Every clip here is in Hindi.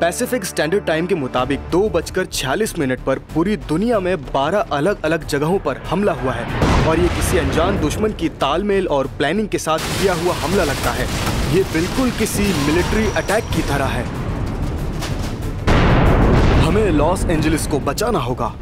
पैसिफिक स्टैंडर्ड टाइम के मुताबिक 2:46 पर पूरी दुनिया में 12 अलग अलग जगहों पर हमला हुआ है और ये किसी अनजान दुश्मन की तालमेल और प्लानिंग के साथ किया हुआ हमला लगता है। ये बिल्कुल किसी मिलिट्री अटैक की तरह है। हमें लॉस एंजलिस को बचाना होगा।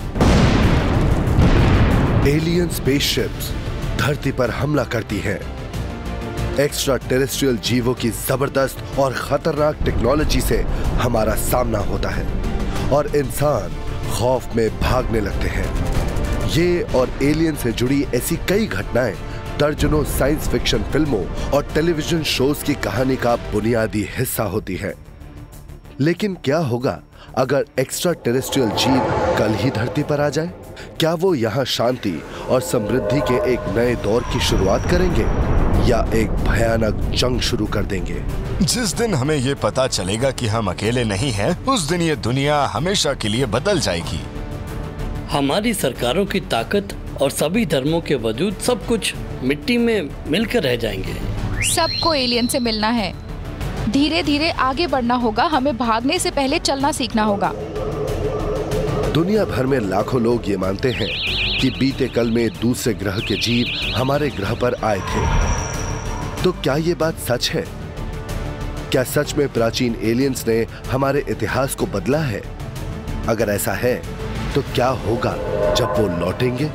एलियन स्पेसशिप्स धरती पर हमला करती हैं। एक्स्ट्रा टेरेस्ट्रियल जीवों की जबरदस्त और खतरनाक टेक्नोलॉजी से हमारा सामना होता है और इंसान खौफ में भागने लगते हैं। ये और एलियन से जुड़ी ऐसी कई घटनाएं दर्जनों साइंस फिक्शन फिल्मों और टेलीविजन शोज की कहानी का बुनियादी हिस्सा होती है। लेकिन क्या होगा अगर एक्स्ट्रा टेरेस्ट्रियल जीव कल ही धरती पर आ जाए? क्या वो यहाँ शांति और समृद्धि के एक नए दौर की शुरुआत करेंगे या एक भयानक जंग शुरू कर देंगे? जिस दिन हमें ये पता चलेगा कि हम अकेले नहीं हैं, उस दिन ये दुनिया हमेशा के लिए बदल जाएगी। हमारी सरकारों की ताकत और सभी धर्मों के वजूद सब कुछ मिट्टी में मिलकर रह जाएंगे। सबको एलियन से मिलना है। धीरे धीरे आगे बढ़ना होगा। हमें भागने से पहले चलना सीखना होगा। दुनिया भर में लाखों लोग ये मानते हैं कि बीते कल में दूसरे ग्रह के जीव हमारे ग्रह पर आए थे। तो क्या ये बात सच है? क्या सच में प्राचीन एलियंस ने हमारे इतिहास को बदला है? अगर ऐसा है तो क्या होगा जब वो लौटेंगे?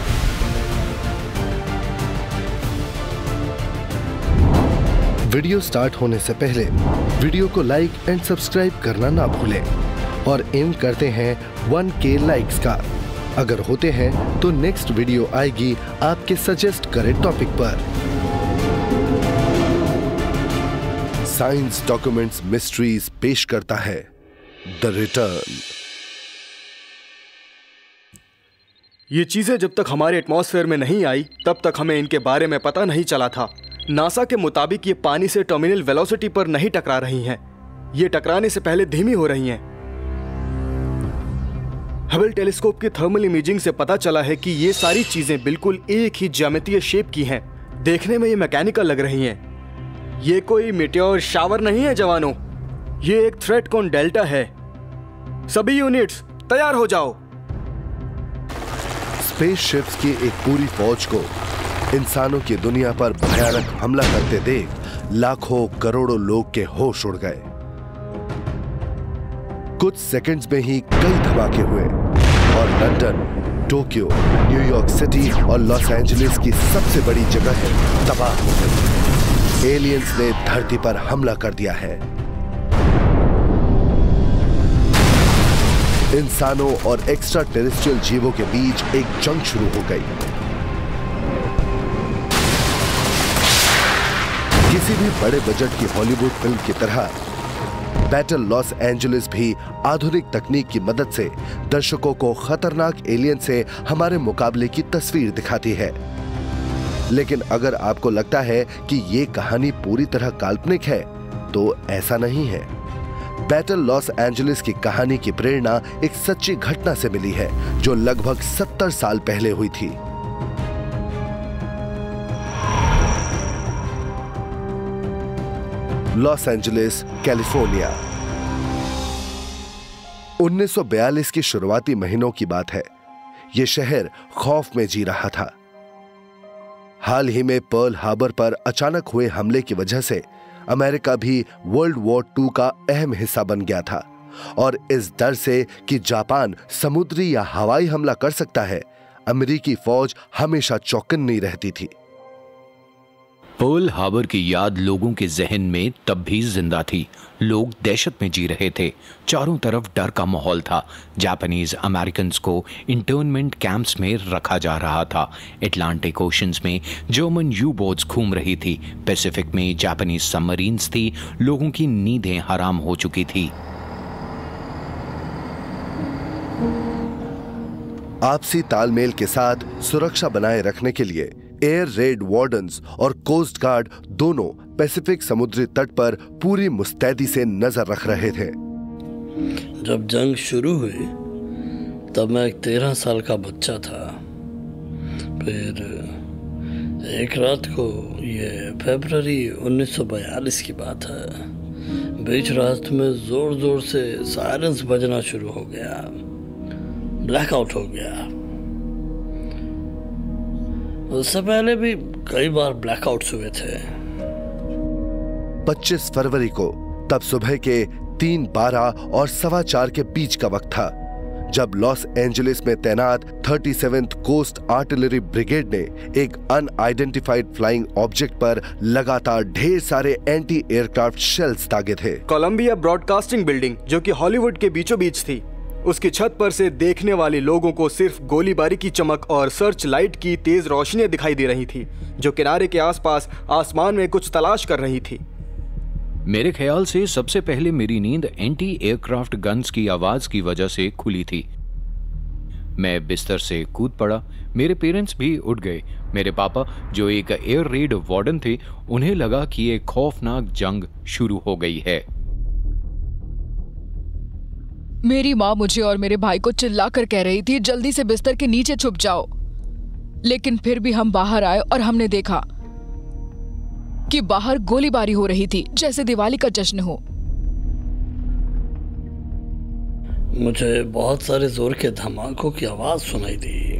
वीडियो स्टार्ट होने से पहले वीडियो को लाइक एंड सब्सक्राइब करना ना भूलें और एम करते हैं 1K लाइक्स का। अगर होते हैं तो नेक्स्ट वीडियो आएगी आपके सजेस्ट करे टॉपिक पर। साइंस डॉक्यूमेंट्स मिस्ट्रीज पेश करता है द रिटर्न। ये चीजें जब तक हमारे एटमॉस्फेयर में नहीं आई तब तक हमें इनके बारे में पता नहीं चला था। नासा के मुताबिक ये पानी से टर्मिनल वेलोसिटी पर नहीं टकरा रही हैं। ये टकराने से पहले धीमी हो रही हैं। हबल टेलीस्कोप की थर्मल इमेजिंग से पता चला है कि ये सारी चीजें बिल्कुल एक ही ज्यामितीय शेप की हैं। देखने में ये मैकेनिकल लग रही हैं। ये कोई मीटियोर शावर नहीं है जवानों, ये एक थ्रेट कॉन डेल्टा है। सभी यूनिट्स तैयार हो जाओ। स्पेसशिप्स की एक पूरी फौज को इंसानों की दुनिया पर भयानक हमला करते देख लाखों करोड़ों लोग के होश उड़ गए। कुछ सेकंड्स में ही कई धमाके हुए और लंदन, टोक्यो, न्यूयॉर्क सिटी और लॉस एंजलिस की सबसे बड़ी जगह है तबाह हो गई। एलियंस ने धरती पर हमला कर दिया है। इंसानों और एक्स्ट्रा टेरेस्ट्रियल जीवों के बीच एक जंग शुरू हो गई। किसी भी बड़े बजट की हॉलीवुड फिल्म की तरह बैटल लॉस एंजलिस भी आधुनिक तकनीक की मदद से दर्शकों को खतरनाक एलियन से हमारे मुकाबले की तस्वीर दिखाती है। लेकिन अगर आपको लगता है कि ये कहानी पूरी तरह काल्पनिक है, तो ऐसा नहीं है। बैटल लॉस एंजलिस की कहानी की प्रेरणा एक सच्ची घटना से मिली है जो लगभग 70 साल पहले हुई थी। Los Angeles, California. 1942 की शुरुआती महीनों की बात है। यह शहर खौफ में जी रहा था। हाल ही में पर्ल हार्बर पर अचानक हुए हमले की वजह से अमेरिका भी वर्ल्ड वॉर 2 का अहम हिस्सा बन गया था और इस डर से कि जापान समुद्री या हवाई हमला कर सकता है, अमेरिकी फौज हमेशा चौकन्नी रहती थी। पर्ल हार्बर की याद लोगों के जहन में तब भी जिंदा थी। लोग दहशत में जी रहे थे। चारों तरफ डर का माहौल था। जापानीज अमेरिकन्स को इंटर्नमेंट कैंप्स में रखा जा रहा था। अटलांटिक ओशंस में जर्मन यू बोट्स घूम रही थी। पैसिफिक में जापानीज सबमरीन्स थी। लोगों की नींदें हराम हो चुकी थी। आपसी तालमेल के साथ सुरक्षा बनाए रखने के लिए एयर रेड वार्डन्स और कोस्ट गार्ड दोनों पैसिफिक समुद्री तट पर पूरी मुस्तैदी से नजर रख रहे थे। जब जंग शुरू हुई तब मैं 13 साल का बच्चा था। फिर एक रात को, ये फरवरी 1942 की बात है, बीच रात में जोर जोर से सायरन्स बजना शुरू हो गया, ब्लैकआउट हो गया। उससे पहले भी कई बार ब्लैकआउट्स हुए थे। 25 फरवरी को तब सुबह के 3:12 और 4:15 के बीच का वक्त था, जब लॉस एंजलिस में तैनात 37th कोस्ट आर्टिलरी ब्रिगेड ने एक अनआइडेंटिफाइड फ्लाइंग ऑब्जेक्ट पर लगातार ढेर सारे एंटी एयरक्राफ्ट शेल्स दागे थे। कोलंबिया ब्रॉडकास्टिंग बिल्डिंग, जो कि हॉलीवुड के बीचों बीच थी, उसकी छत पर से देखने वाले लोगों को सिर्फ गोलीबारी की चमक और सर्च लाइट की तेज रोशनियां दिखाई दे रही थी, जो किनारे के आसपास आसमान में कुछ तलाश कर रही थी। मेरे ख्याल से सबसे पहले मेरी नींद एंटी एयरक्राफ्ट गन्स की आवाज की वजह से खुली थी। मैं बिस्तर से कूद पड़ा। मेरे पेरेंट्स भी उठ गए। मेरे पापा, जो एक एयर रेड वार्डन थे, उन्हें लगा कि एक खौफनाक जंग शुरू हो गई है। मेरी माँ मुझे और मेरे भाई को चिल्लाकर कह रही थी, जल्दी से बिस्तर के नीचे छुप जाओ। लेकिन फिर भी हम बाहर आए और हमने देखा कि बाहर गोलीबारी हो रही थी, जैसे दिवाली का जश्न हो। मुझे बहुत सारे जोर के धमाकों की आवाज सुनाई दी।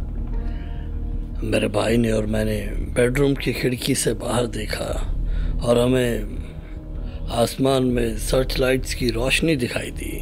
मेरे भाई ने और मैंने बेडरूम की खिड़की से बाहर देखा और हमें आसमान में सर्च लाइट्स की रोशनी दिखाई दी।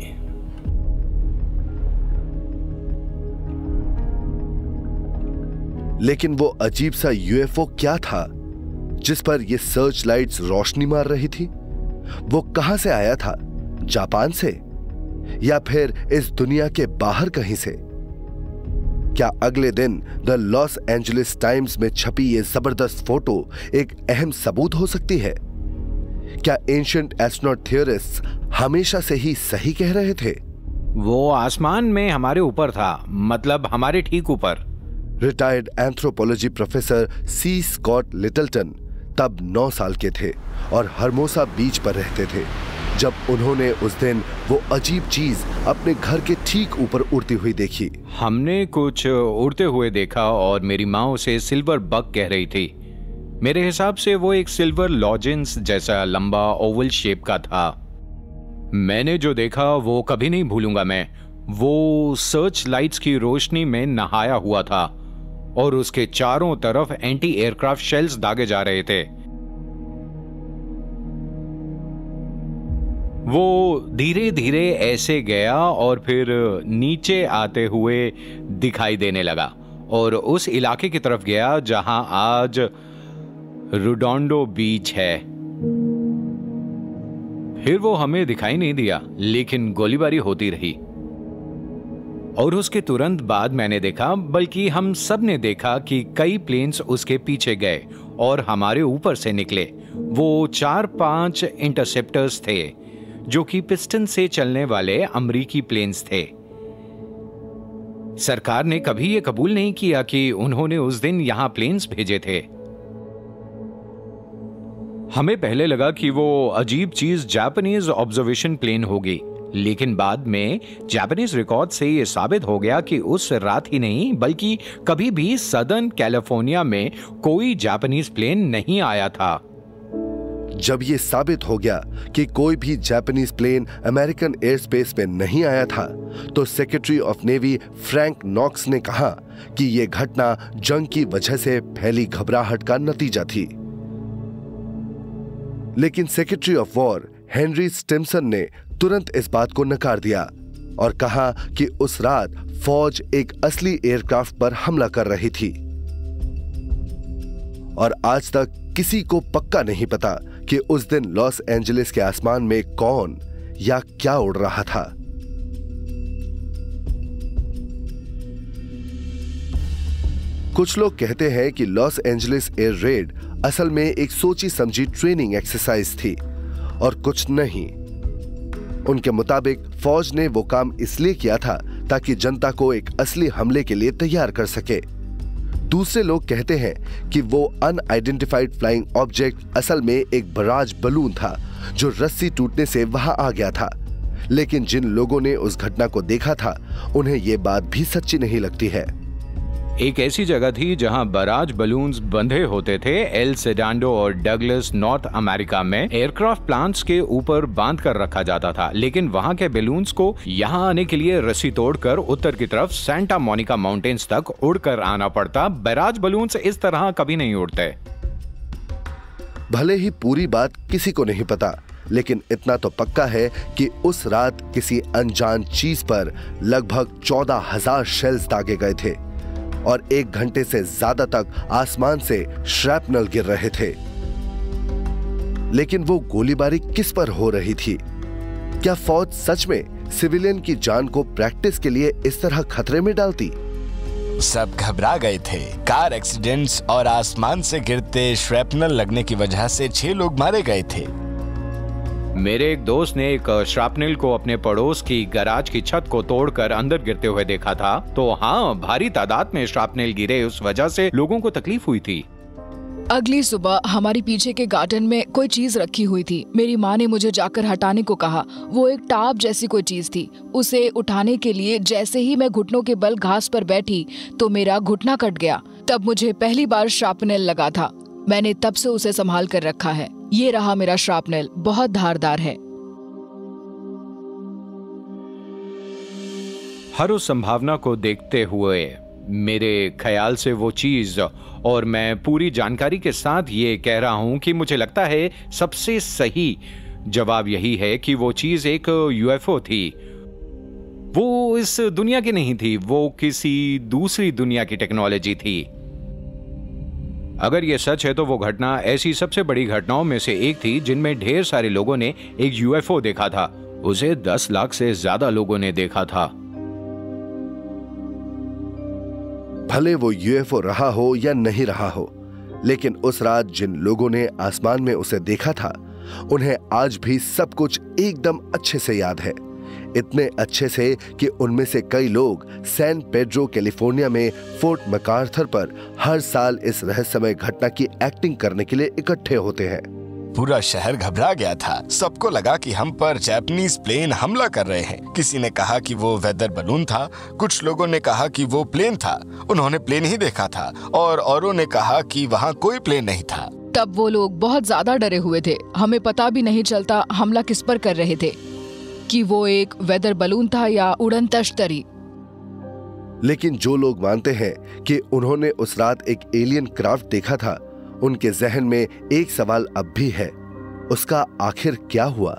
लेकिन वो अजीब सा यूएफओ क्या था जिस पर ये सर्च लाइट्स रोशनी मार रही थी? वो कहां से आया था? जापान से या फिर इस दुनिया के बाहर कहीं से? क्या अगले दिन द लॉस एंजलिस टाइम्स में छपी ये जबरदस्त फोटो एक अहम सबूत हो सकती है? क्या एंशिएंट एस्ट्रोनॉट थियरिस्ट्स हमेशा से ही सही कह रहे थे? वो आसमान में हमारे ऊपर था, मतलब हमारे ठीक ऊपर। Retired anthropology professor C Scott Littleton तब 9 साल के थे और हर्मोसा बीच पर रहते थे जब उन्होंने उस दिन वो अजीब चीज अपने घर के ठीक ऊपर उड़ती हुई देखी। हमने कुछ उड़ते हुए देखा और मेरी माँ उसे सिल्वर बग कह रही थी। मेरे हिसाब से वो एक सिल्वर लॉजेंस जैसा लंबा ओवल शेप का था। मैंने जो देखा वो कभी नहीं भूलूंगा मैं। वो सर्च लाइट्स की रोशनी में नहाया हुआ था और उसके चारों तरफ एंटी एयरक्राफ्ट शेल्स दागे जा रहे थे। वो धीरे धीरे ऐसे गया और फिर नीचे आते हुए दिखाई देने लगा और उस इलाके की तरफ गया जहां आज रुडोंडो बीच है। फिर वो हमें दिखाई नहीं दिया, लेकिन गोलीबारी होती रही। और उसके तुरंत बाद मैंने देखा, बल्कि हम सब ने देखा कि कई प्लेन्स उसके पीछे गए और हमारे ऊपर से निकले। वो 4-5 इंटरसेप्टर्स थे जो कि पिस्टन से चलने वाले अमरीकी प्लेन्स थे। सरकार ने कभी ये कबूल नहीं किया कि उन्होंने उस दिन यहां प्लेन्स भेजे थे। हमें पहले लगा कि वो अजीब चीज जापानीज ऑब्जर्वेशन प्लेन होगी, लेकिन बाद में जापानीज रिकॉर्ड से यह साबित हो गया कि उस रात ही नहीं बल्कि कभी भी सदर्न कैलिफोर्निया में कोई जापानीज प्लेन नहीं आया था। जब यह साबित हो गया कि कोई भी Japanese plane American air space में नहीं आया था, तो secretary of navy Frank Knox ने कहा कि यह घटना जंग की वजह से फैली घबराहट का नतीजा थी। लेकिन secretary of war Henry Stimson ने तुरंत इस बात को नकार दिया और कहा कि उस रात फौज एक असली एयरक्राफ्ट पर हमला कर रही थी। और आज तक किसी को पक्का नहीं पता कि उस दिन लॉस एंजलिस के आसमान में कौन या क्या उड़ रहा था। कुछ लोग कहते हैं कि लॉस एंजलिस एयर रेड असल में एक सोची समझी ट्रेनिंग एक्सरसाइज थी और कुछ नहीं। उनके मुताबिक फौज ने वो काम इसलिए किया था ताकि जनता को एक असली हमले के लिए तैयार कर सके। दूसरे लोग कहते हैं कि वो अनआइडेंटिफाइड फ्लाइंग ऑब्जेक्ट असल में एक बराज बलून था जो रस्सी टूटने से वहां आ गया था। लेकिन जिन लोगों ने उस घटना को देखा था उन्हें यह बात भी सच्ची नहीं लगती है। एक ऐसी जगह थी जहां बराज बलून्स बंधे होते थे। एल सेडांडो और डगलस नॉर्थ अमेरिका में एयरक्राफ्ट प्लांट्स के ऊपर बांध कर रखा जाता था, लेकिन वहां के बलून्स को यहां आने के लिए रस्सी तोड़कर उत्तर की तरफ सेंटा मोनिका माउंटेन्स तक उड़कर आना पड़ता। बराज बलून्स इस तरह कभी नहीं उड़ते। भले ही पूरी बात किसी को नहीं पता, लेकिन इतना तो पक्का है कि उस रात किसी अनजान चीज पर लगभग 14,000 शेल्स दागे गए थे और 1 घंटे से ज्यादा तक आसमान से श्रैपनल गिर रहे थे। लेकिन वो गोलीबारी किस पर हो रही थी? क्या फौज सच में सिविलियन की जान को प्रैक्टिस के लिए इस तरह खतरे में डालती? सब घबरा गए थे। कार एक्सीडेंट्स और आसमान से गिरते श्रैपनल लगने की वजह से 6 लोग मारे गए थे। मेरे एक दोस्त ने एक श्रैपनल को अपने पड़ोस की गैराज की छत को तोड़कर अंदर गिरते हुए देखा था। तो हाँ, भारी तादाद में श्रैपनल गिरे, उस वजह से लोगों को तकलीफ हुई थी। अगली सुबह हमारी पीछे के गार्डन में कोई चीज रखी हुई थी। मेरी माँ ने मुझे जाकर हटाने को कहा। वो एक टाप जैसी कोई चीज थी। उसे उठाने के लिए जैसे ही मैं घुटनों के बल घास पर बैठी तो मेरा घुटना कट गया। तब मुझे पहली बार श्रैपनल लगा था। मैंने तब से उसे संभाल कर रखा है। ये रहा मेरा श्रैपनल, बहुत धारदार है। हर उस संभावना को देखते हुए मेरे ख्याल से वो चीज, और मैं पूरी जानकारी के साथ ये कह रहा हूं कि मुझे लगता है सबसे सही जवाब यही है कि वो चीज एक यूएफओ थी। वो इस दुनिया की नहीं थी, वो किसी दूसरी दुनिया की टेक्नोलॉजी थी। अगर ये सच है तो वो घटना ऐसी सबसे बड़ी घटनाओं में से एक थी जिनमें ढेर सारे लोगों ने एक यूएफओ देखा था। उसे 10 लाख से ज्यादा लोगों ने देखा था। भले वो यूएफओ रहा हो या नहीं रहा हो, लेकिन उस रात जिन लोगों ने आसमान में उसे देखा था, उन्हें आज भी सब कुछ एकदम अच्छे से याद है। इतने अच्छे से कि उनमें से कई लोग सैन पेड्रो कैलिफोर्निया में फोर्ट मैकार्थर पर हर साल इस रहस्यमय घटना की एक्टिंग करने के लिए इकट्ठे होते हैं। पूरा शहर घबरा गया था। सबको लगा कि हम पर जापानीज प्लेन हमला कर रहे हैं। किसी ने कहा कि वो वेदर बलून था, कुछ लोगों ने कहा कि वो प्लेन था, उन्होंने प्लेन ही देखा था, और औरों ने कहा कि वहाँ कोई प्लेन नहीं था। तब वो लोग बहुत ज्यादा डरे हुए थे। हमें पता भी नहीं चलता हमला किस पर कर रहे थे, कि वो एक वेदर बलून था या उड़न तश्तरी। लेकिन जो लोग मानते हैं कि उन्होंने उस रात एक एलियन क्राफ्ट देखा था, उनके जहन में एक सवाल अब भी है, उसका आखिर क्या हुआ?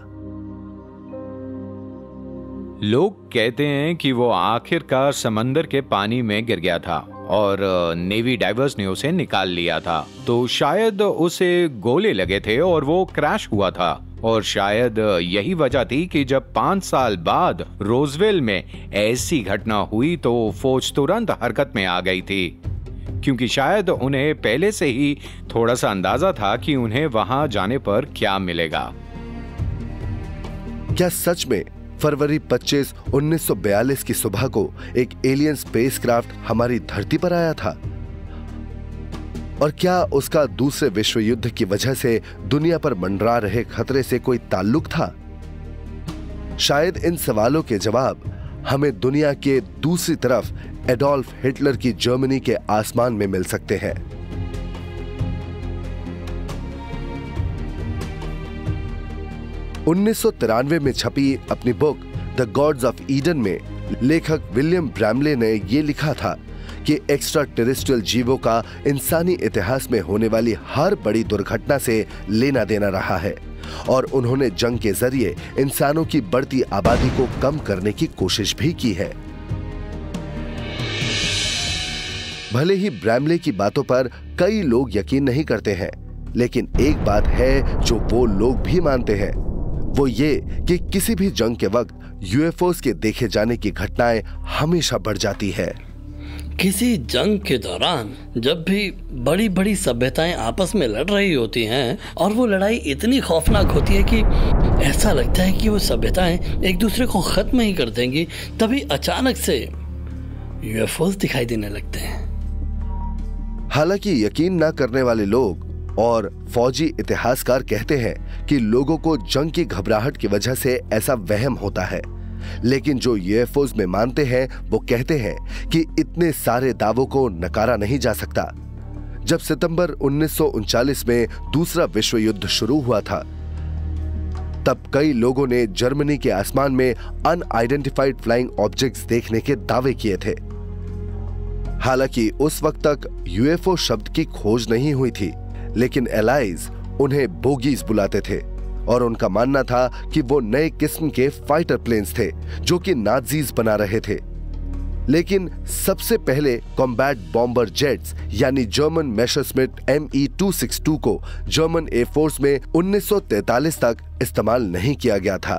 लोग कहते हैं कि वो आखिरकार समंदर के पानी में गिर गया था और नेवी डाइवर्स ने उसे निकाल लिया था। तो शायद उसे गोले लगे थे और वो क्रैश हुआ था। और शायद यही वजह थी कि जब 5 साल बाद रोजवेल में ऐसी घटना हुई तो फौज तुरंत हरकत में आ गई थी, क्योंकि शायद उन्हें पहले से ही थोड़ा सा अंदाजा था कि उन्हें वहां जाने पर क्या मिलेगा। क्या सच में फरवरी 25, 1942 की सुबह को एक एलियन स्पेसक्राफ्ट हमारी धरती पर आया था? और क्या उसका दूसरे विश्व युद्ध की वजह से दुनिया पर मंडरा रहे खतरे से कोई ताल्लुक था? शायद इन सवालों के जवाब हमें दुनिया के दूसरी तरफ एडोल्फ हिटलर की जर्मनी के आसमान में मिल सकते हैं। उन्नीस में छपी अपनी book the Gods of Eden में लेखक विलियम ब्रैमले ने यह लिखा था कि एक्स्ट्रा टेरेस्ट्रियल जीवों का इंसानी इतिहास में होने वाली हर बड़ी दुर्घटना से लेना देना रहा है, और उन्होंने जंग के जरिए इंसानों की बढ़ती आबादी को कम करने की कोशिश भी की है। भले ही ब्रैमले की बातों पर कई लोग यकीन नहीं करते हैं, लेकिन एक बात है जो वो लोग भी मानते हैं, वो ये कि किसी भी जंग के वक्त यूएफओस के देखे जाने की घटनाएं हमेशा बढ़ जाती है। किसी जंग के दौरान जब भी बड़ी बड़ी सभ्यताएं आपस में लड़ रही होती हैं और वो लड़ाई इतनी खौफनाक होती है कि ऐसा लगता है कि वो सभ्यताएं एक दूसरे को खत्म ही कर देंगी, तभी अचानक से यूएफओस दिखाई देने लगते हैं। हालांकि यकीन न करने वाले लोग और फौजी इतिहासकार कहते हैं कि लोगों को जंग की घबराहट की वजह से ऐसा वहम होता है, लेकिन जो यूएफओज में मानते हैं वो कहते हैं कि इतने सारे दावों को नकारा नहीं जा सकता। जब सितंबर 1939 में दूसरा विश्व युद्ध शुरू हुआ था, तब कई लोगों ने जर्मनी के आसमान में अनआइडेंटिफाइड फ्लाइंग ऑब्जेक्ट्स देखने के दावे किए थे। हालांकि उस वक्त तक यूएफओ शब्द की खोज नहीं हुई थी, लेकिन एलाइज उन्हें बोगीज बुलाते थे और उनका मानना था कि वो नए किस्म के फाइटर प्लेन्स थे जो कि नाजीज बना रहे थे। लेकिन सबसे पहले कॉम्बैट बॉम्बर जेट्स यानी जर्मन मेसरश्मिट ME-262 को जर्मन एयरफोर्स में 1943 तक इस्तेमाल नहीं किया गया था।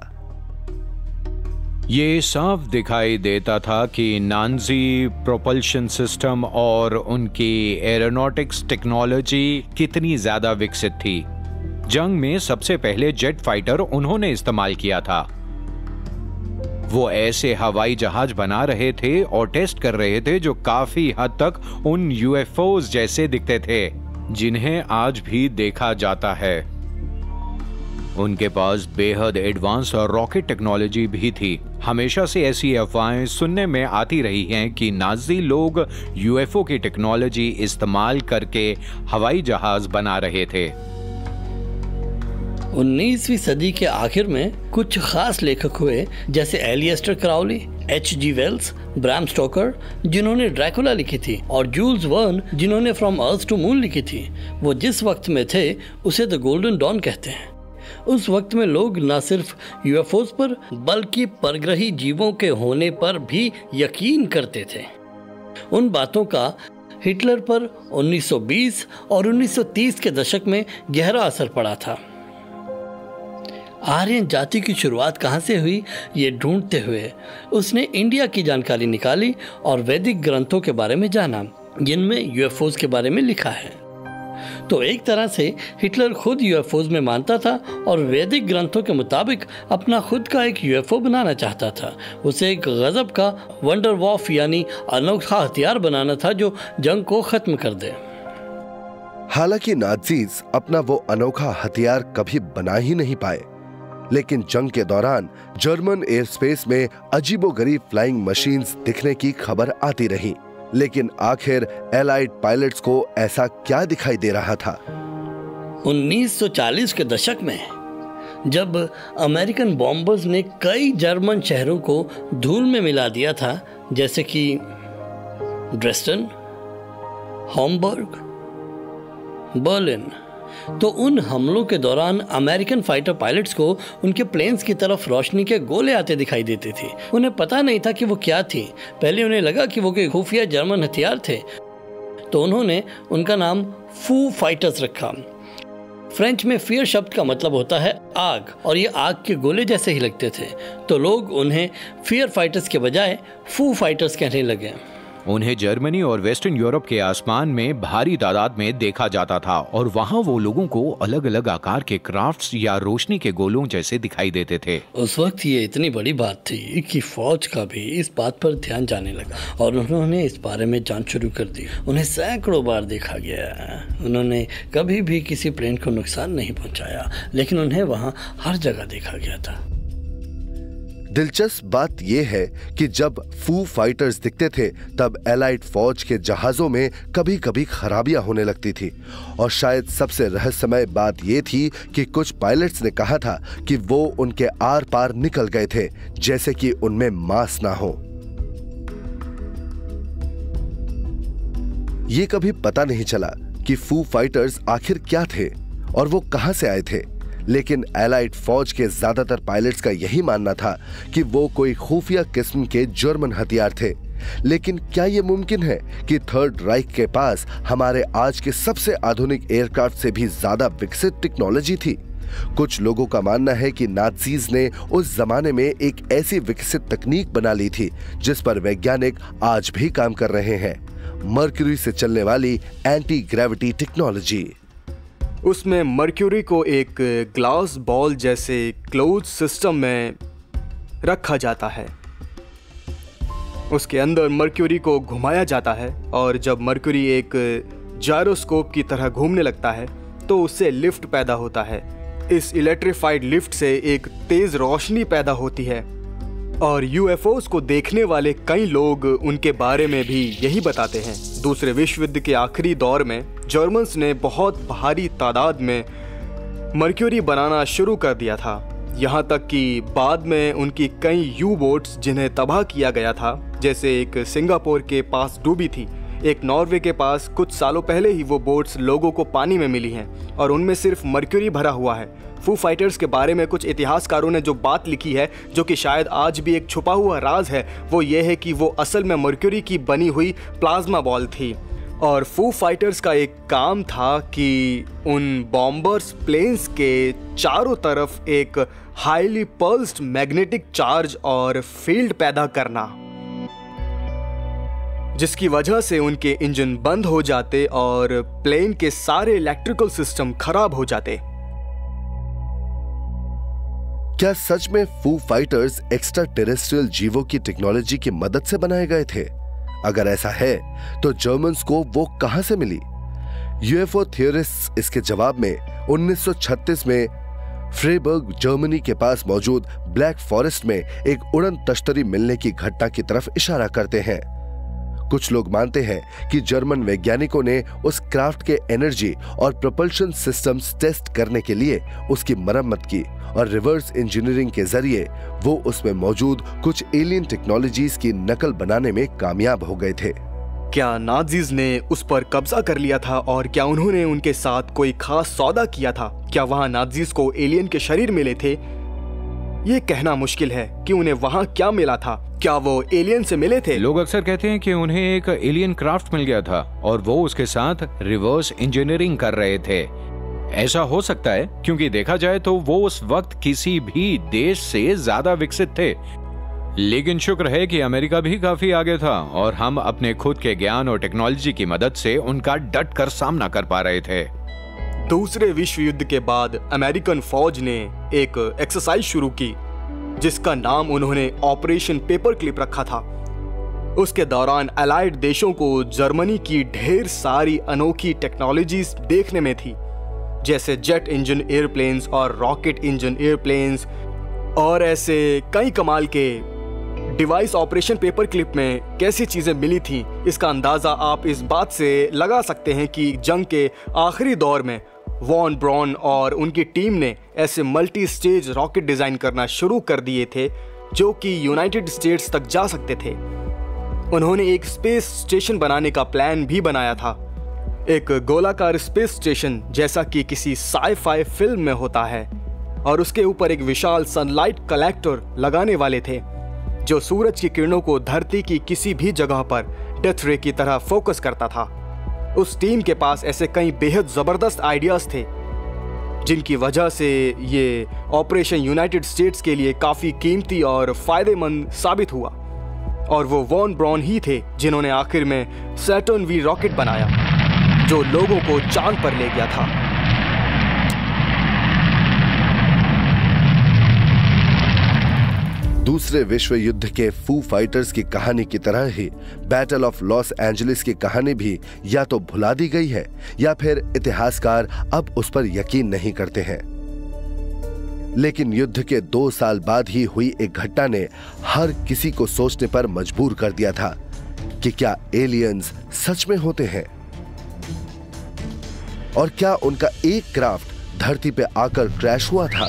ये साफ दिखाई देता था कि नाजी प्रोपल्शन सिस्टम और उनकी एरोनॉटिक्स टेक्नोलॉजी कितनी ज्यादा विकसित थी। जंग में सबसे पहले जेट फाइटर उन्होंने इस्तेमाल किया था। वो ऐसे हवाई जहाज बना रहे थे और टेस्ट कर रहे थे जो काफी हद तक उन यूएफओज जैसे दिखते थे जिन्हें आज भी देखा जाता है। उनके पास बेहद एडवांस और रॉकेट टेक्नोलॉजी भी थी। हमेशा से ऐसी अफवाहें सुनने में आती रही हैं कि नाजी लोग यूएफओ की टेक्नोलॉजी इस्तेमाल करके हवाई जहाज बना रहे थे। 19वीं सदी के आखिर में कुछ खास लेखक हुए, जैसे Aleister Crowley, H.G. Wells, Bram Stoker जिन्होंने ड्रैकुला लिखी थी, और जूल्स वर्न जिन्होंने फ्रॉम अर्थ टू मून लिखी थी। वो जिस वक्त में थे उसे द गोल्डन डॉन कहते हैं। उस वक्त में लोग न सिर्फ यूएफओज पर बल्कि परग्रही जीवों के होने पर भी यकीन करते थे। उन बातों का हिटलर पर 1920 और 1930 के दशक में गहरा असर पड़ा था। आर्यन जाति की शुरुआत कहाँ से हुई ये ढूंढते हुए उसने इंडिया की जानकारी निकाली और वैदिक ग्रंथों के बारे में जाना जिनमें यूएफओज के बारे में लिखा है। तो एक तरह से हिटलर खुद यूएफओज में मानता था और वैदिक ग्रंथों के मुताबिक अपना खुद का एक यूएफओ बनाना चाहता था। उसे एक गजब का वंडरवॉफ यानी अनोखा हथियार बनाना था जो जंग को खत्म कर दे। हालांकि नाजीज अपना वो अनोखा हथियार कभी बना ही नहीं पाए, लेकिन जंग के दौरान जर्मन एयर स्पेस में अजीबोगरीब फ्लाइंग मशीन्स दिखने की खबर आती रही। लेकिन आखिर एलाइड पायलट्स को ऐसा क्या दिखाई दे रहा था? 1940 के दशक में जब अमेरिकन बॉम्बर्स ने कई जर्मन शहरों को धूल में मिला दिया था, जैसे कि ड्रेस्टन, हैम्बर्ग, बर्लिन, तो उन हमलों के दौरान अमेरिकन फाइटर पायलट्स को उनके प्लेन्स की तरफ रोशनी के गोले आते दिखाई देते थे। उन्हें पता नहीं था कि वो क्या थी। पहले उन्हें लगा कि वो कोई खुफिया जर्मन हथियार थे, तो उन्होंने उनका नाम फू फाइटर्स रखा। फ्रेंच में फियर शब्द का मतलब होता है आग, और ये आग के गोले जैसे ही लगते थे, तो लोग उन्हें फियर फाइटर्स के बजाय फू फाइटर्स कहने लगे। उन्हें जर्मनी और वेस्टर्न यूरोप के आसमान में भारी तादाद में देखा जाता था और वहाँ वो लोगों को अलग अलग आकार के क्राफ्ट्स या रोशनी के गोलों जैसे दिखाई देते थे। उस वक्त ये इतनी बड़ी बात थी कि फौज का भी इस बात पर ध्यान जाने लगा और उन्होंने इस बारे में जांच शुरू कर दी। उन्हें सैकड़ों बार देखा गया। उन्होंने कभी भी किसी प्लेन को नुकसान नहीं पहुंचाया, लेकिन उन्हें वहाँ हर जगह देखा गया था। दिलचस्प बात यह है कि जब फू फाइटर्स दिखते थे तब एलाइड फौज के जहाजों में कभी कभी खराबियां होने लगती थी, और शायद सबसे रहस्यमय बात यह थी कि कुछ पायलट्स ने कहा था कि वो उनके आर पार निकल गए थे, जैसे कि उनमें मांस ना हो। ये कभी पता नहीं चला कि फू फाइटर्स आखिर क्या थे और वो कहां से आए थे, लेकिन एलाइड फौज के ज्यादातर पायलट्स का यही मानना था कि वो कोई खुफिया किस्म के जर्मन हथियार थे। लेकिन क्या यह मुमकिन है कि थर्ड राइक के पास हमारे आज के सबसे आधुनिक एयरक्राफ्ट से भी ज्यादा विकसित टेक्नोलॉजी थी? कुछ लोगों का मानना है कि नाजीज ने उस जमाने में एक ऐसी विकसित तकनीक बना ली थी जिस पर वैज्ञानिक आज भी काम कर रहे हैं, मर्क्यूरी से चलने वाली एंटी ग्रेविटी टेक्नोलॉजी। उसमें मर्क्यूरी को एक ग्लास बॉल जैसे क्लोज सिस्टम में रखा जाता है। उसके अंदर मर्क्यूरी को घुमाया जाता है और जब मर्क्यूरी एक जायरोस्कोप की तरह घूमने लगता है तो उससे लिफ्ट पैदा होता है। इस इलेक्ट्रिफाइड लिफ्ट से एक तेज रोशनी पैदा होती है और यूएफओस को देखने वाले कई लोग उनके बारे में भी यही बताते हैं। दूसरे विश्व युद्ध के आखिरी दौर में जर्मन्स ने बहुत भारी तादाद में मर्क्यूरी बनाना शुरू कर दिया था, यहाँ तक कि बाद में उनकी कई यू बोट्स जिन्हें तबाह किया गया था, जैसे एक सिंगापुर के पास डूबी थी, एक नॉर्वे के पास कुछ सालों पहले ही वो बोट्स लोगों को पानी में मिली हैं और उनमें सिर्फ मर्क्यूरी भरा हुआ है। फू फाइटर्स के बारे में कुछ इतिहासकारों ने जो बात लिखी है, जो कि शायद आज भी एक छुपा हुआ राज है, वो ये है कि वो असल में मर्क्यूरी की बनी हुई प्लाज्मा बॉल थी। और फू फाइटर्स का एक काम था कि उन बॉम्बर्स प्लेन्स के चारों तरफ एक हाईली पल्स्ड मैग्नेटिक चार्ज और फील्ड पैदा करना, जिसकी वजह से उनके इंजन बंद हो जाते और प्लेन के सारे इलेक्ट्रिकल सिस्टम खराब हो जाते। क्या सच में फू फाइटर्स एक्स्ट्रा टेरेस्ट्रियल जीवों की टेक्नोलॉजी की मदद से बनाए गए थे? अगर ऐसा है तो जर्मन्स को वो कहां से मिली? यूएफओ थियरिस्ट्स इसके जवाब में 1936 में फ्रेबर्ग जर्मनी के पास मौजूद ब्लैक फॉरेस्ट में एक उड़न तश्तरी मिलने की घटना की तरफ इशारा करते हैं। कुछ लोग मानते हैं कि जर्मन वैज्ञानिकों ने उस क्राफ्ट के एनर्जी और प्रोपल्शन सिस्टम्स टेस्ट करने के लिए उसकी मरम्मत की और रिवर्स इंजीनियरिंग के जरिए वो उसमें मौजूद कुछ एलियन टेक्नोलॉजीज की नकल बनाने में कामयाब हो गए थे। क्या नाजीज ने उस पर कब्जा कर लिया था और क्या उन्होंने उनके साथ कोई खास सौदा किया था? क्या वहां नाजीज को एलियन के शरीर मिले थे? ये कहना मुश्किल है कि उन्हें वहां क्या मिला था। क्या वो एलियन से मिले थे? लोग अक्सर कहते हैं कि उन्हें एक एलियन क्राफ्ट मिल गया था और वो उसके साथ रिवर्स इंजीनियरिंग कर रहे थे। ऐसा हो सकता है क्योंकि देखा जाए तो वो उस वक्त किसी भी देश से ज्यादा विकसित थे, लेकिन शुक्र है कि अमेरिका भी काफी आगे था और हम अपने खुद के ज्ञान और टेक्नोलॉजी की मदद से उनका डट कर सामना कर पा रहे थे। दूसरे विश्व युद्ध के बाद अमेरिकन फौज ने एक एक्सरसाइज शुरू की जिसका नाम उन्होंने ऑपरेशन पेपर क्लिप रखा था। उसके दौरान अलाइड देशों को जर्मनी की ढेर सारी अनोखी टेक्नोलॉजीज देखने में थी, जैसे जेट इंजन एयरप्लेन्स और रॉकेट इंजन एयरप्लेन्स और ऐसे कई कमाल के डिवाइस। ऑपरेशन पेपर क्लिप में कैसी चीजें मिली थी, इसका अंदाजा आप इस बात से लगा सकते हैं कि जंग के आखिरी दौर में वॉन ब्रॉन और उनकी टीम ने ऐसे मल्टी स्टेज रॉकेट डिजाइन करना शुरू कर दिए थे जो कि यूनाइटेड स्टेट्स तक जा सकते थे। उन्होंने एक स्पेस स्टेशन बनाने का प्लान भी बनाया था, एक गोलाकार स्पेस स्टेशन जैसा कि किसी साई-फाई फिल्म में होता है, और उसके ऊपर एक विशाल सनलाइट कलेक्टर लगाने वाले थे जो सूरज की किरणों को धरती की किसी भी जगह पर डेथ रे की तरह फोकस करता था। उस टीम के पास ऐसे कई बेहद जबरदस्त आइडियाज थे जिनकी वजह से ये ऑपरेशन यूनाइटेड स्टेट्स के लिए काफी कीमती और फायदेमंद साबित हुआ, और वो वॉन ब्रॉन ही थे जिन्होंने आखिर में सैटर्न वी रॉकेट बनाया जो लोगों को चांद पर ले गया था। दूसरे विश्व युद्ध के फू फाइटर्स की कहानी की तरह ही बैटल ऑफ लॉस एंजलिस की कहानी भी या तो भुला दी गई है या फिर इतिहासकार अब उस पर यकीन नहीं करते हैं। लेकिन युद्ध के 2 साल बाद ही हुई एक घटना ने हर किसी को सोचने पर मजबूर कर दिया था कि क्या एलियंस सच में होते हैं और क्या उनका एक क्राफ्ट धरती पे आकर क्रैश हुआ था।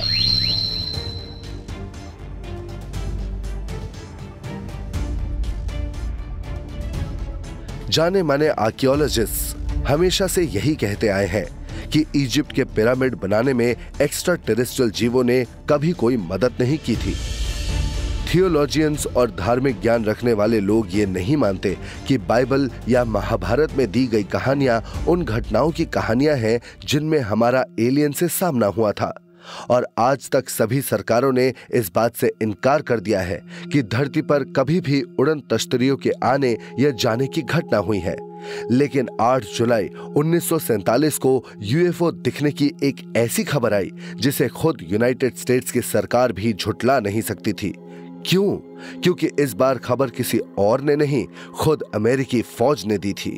जाने माने आर्कियोलॉजिस्ट हमेशा से यही कहते आए हैं कि इजिप्ट के पिरामिड बनाने में एक्स्ट्रा टेरेस्ट्रियल जीवों ने कभी कोई मदद नहीं की थी। थियोलॉजियंस और धार्मिक ज्ञान रखने वाले लोग ये नहीं मानते कि बाइबल या महाभारत में दी गई कहानियां उन घटनाओं की कहानियां हैं जिनमें हमारा एलियन से सामना हुआ था, और आज तक सभी सरकारों ने इस बात से इनकार कर दिया है कि धरती पर कभी भी उड़न तश्तरियों के आने या जाने की घटना हुई है। लेकिन 8 जुलाई 1947 को यूएफओ दिखने की एक ऐसी खबर आई जिसे खुद यूनाइटेड स्टेट्स की सरकार भी झुठला नहीं सकती थी। क्यों? क्योंकि इस बार खबर किसी और ने नहीं, खुद अमेरिकी फौज ने दी थी।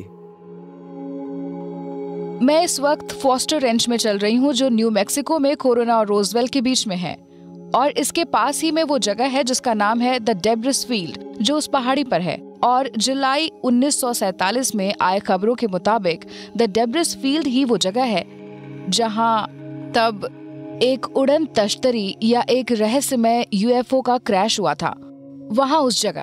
मैं इस वक्त फॉस्टर रेंच में चल रही हूँ जो न्यू मैक्सिको में कोरोना और रोजवेल के बीच में है। और इसके पास ही में वो जगह है जिसका नाम है द डेब्रिस फील्ड, जो उस पहाड़ी पर है। और जुलाई 1947 में आए खबरों के मुताबिक द डेब्रिस फील्ड ही वो जगह है जहां तब एक उड़न तश्तरी या एक रहस्यमय यूएफओ का क्रैश हुआ था। वहां उस जगह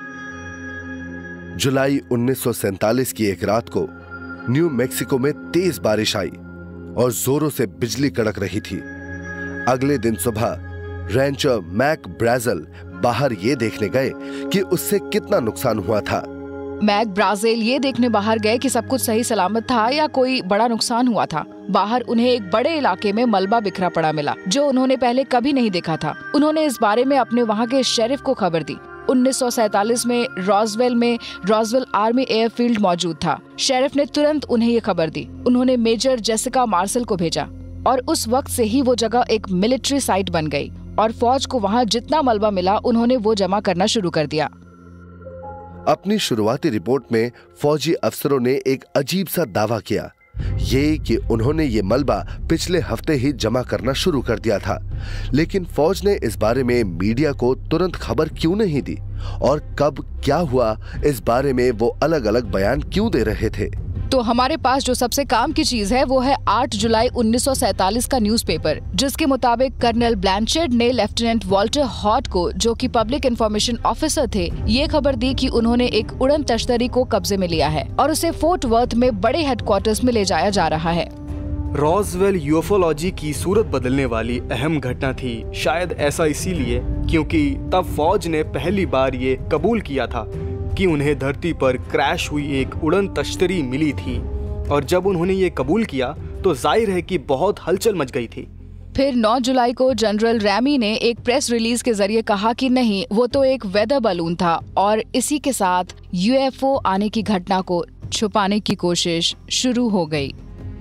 जुलाई 1947 की एक रात को न्यू मैक्सिको में तेज बारिश आई और जोरों से बिजली कड़क रही थी। अगले दिन सुबह रैंचर मैक ब्राजेल बाहर ये देखने गए कि उससे कितना नुकसान हुआ था। मैक ब्राजेल ये देखने बाहर गए कि सब कुछ सही सलामत था या कोई बड़ा नुकसान हुआ था। बाहर उन्हें एक बड़े इलाके में मलबा बिखरा पड़ा मिला जो उन्होंने पहले कभी नहीं देखा था। उन्होंने इस बारे में अपने वहाँ के शेरिफ को खबर दी। 1947 में रॉसवेल आर्मी एयरफील्ड मौजूद था। शेरिफ ने तुरंत उन्हें ये खबर दी। उन्होंने मेजर जेसिका मार्शल को भेजा और उस वक्त से ही वो जगह एक मिलिट्री साइट बन गई और फौज को वहाँ जितना मलबा मिला उन्होंने वो जमा करना शुरू कर दिया। अपनी शुरुआती रिपोर्ट में फौजी अफसरों ने एक अजीब सा दावा किया, ये कि उन्होंने ये मलबा पिछले हफ्ते ही जमा करना शुरू कर दिया था। लेकिन फौज ने इस बारे में मीडिया को तुरंत खबर क्यों नहीं दी और कब क्या हुआ इस बारे में वो अलग अलग बयान क्यों दे रहे थे? तो हमारे पास जो सबसे काम की चीज है वो है 8 जुलाई 1947 का न्यूज़पेपर, जिसके मुताबिक कर्नल ब्लैंचेड ने लेफ्टिनेंट वॉल्टर हॉट को, जो कि पब्लिक इंफॉर्मेशन ऑफिसर थे, ये खबर दी कि उन्होंने एक उड़न तश्तरी को कब्जे में लिया है और उसे फोर्ट वर्थ में बड़े हेडक्वार्टर्स में ले जाया जा रहा है। रॉसवेल यूएफओलॉजी की सूरत बदलने वाली अहम घटना थी। शायद ऐसा इसीलिए क्योंकि तब फौज ने पहली बार ये कबूल किया था कि उन्हें धरती पर क्रैश हुई एक उड़न तश्तरी मिली थी, और जब उन्होंने ये कबूल किया तो जाहिर है कि बहुत हलचल मच गई थी। फिर 9 जुलाई को जनरल रैमी ने एक प्रेस रिलीज के जरिए कहा कि नहीं, वो तो एक वेदर बलून था, और इसी के साथ यूएफओ आने की घटना को छुपाने की कोशिश शुरू हो गई।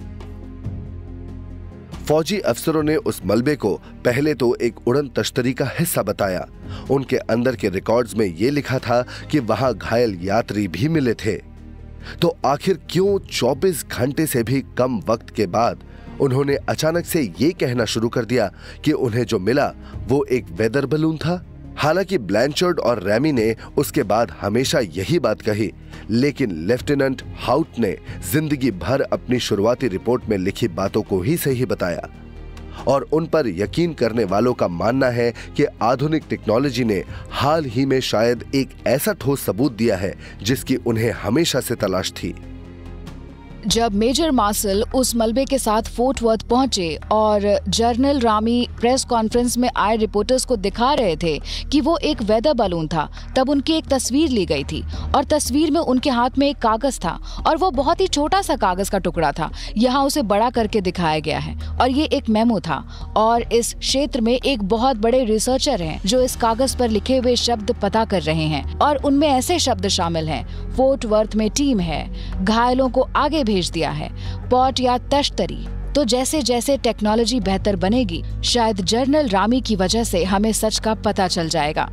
फौजी अफसरों ने उस मलबे को पहले तो एक उड़न तश्तरी का हिस्सा बताया। उनके अंदर के रिकॉर्ड्स में ये लिखा था कि वहां घायल यात्री भी मिले थे। तो आखिर क्यों 24 घंटे से भी कम वक्त के बाद उन्होंने अचानक से ये कहना शुरू कर दिया कि उन्हें जो मिला वो एक वेदर बलून था? हालांकि ब्लैंचर्ड और रैमी ने उसके बाद हमेशा यही बात कही, लेकिन लेफ्टिनेंट हाउट ने जिंदगी भर अपनी शुरुआती रिपोर्ट में लिखी बातों को ही सही बताया। और उन पर यकीन करने वालों का मानना है कि आधुनिक टेक्नोलॉजी ने हाल ही में शायद एक ऐसा ठोस सबूत दिया है जिसकी उन्हें हमेशा से तलाश थी। जब मेजर मार्शल उस मलबे के साथ फोर्ट वर्थ पहुंचे और जनरल रामी प्रेस कॉन्फ्रेंस में आए रिपोर्टर्स को दिखा रहे थे कि वो एक वेदर बलून था, तब उनकी एक तस्वीर ली गई थी और तस्वीर में उनके हाथ में एक कागज था और वो बहुत ही छोटा सा कागज का टुकड़ा था। यहाँ उसे बड़ा करके दिखाया गया है और ये एक मेमो था, और इस क्षेत्र में एक बहुत बड़े रिसर्चर हैं जो इस कागज पर लिखे हुए शब्द पता कर रहे हैं, और उनमें ऐसे शब्द शामिल हैं: फोर्ट वर्थ में टीम है, घायलों को आगे भेज दिया है, पॉट या तश्तरी। तो जैसे जैसे टेक्नोलॉजी बेहतर बनेगी, शायद जनरल रामी की वजह से हमें सच का पता चल जाएगा।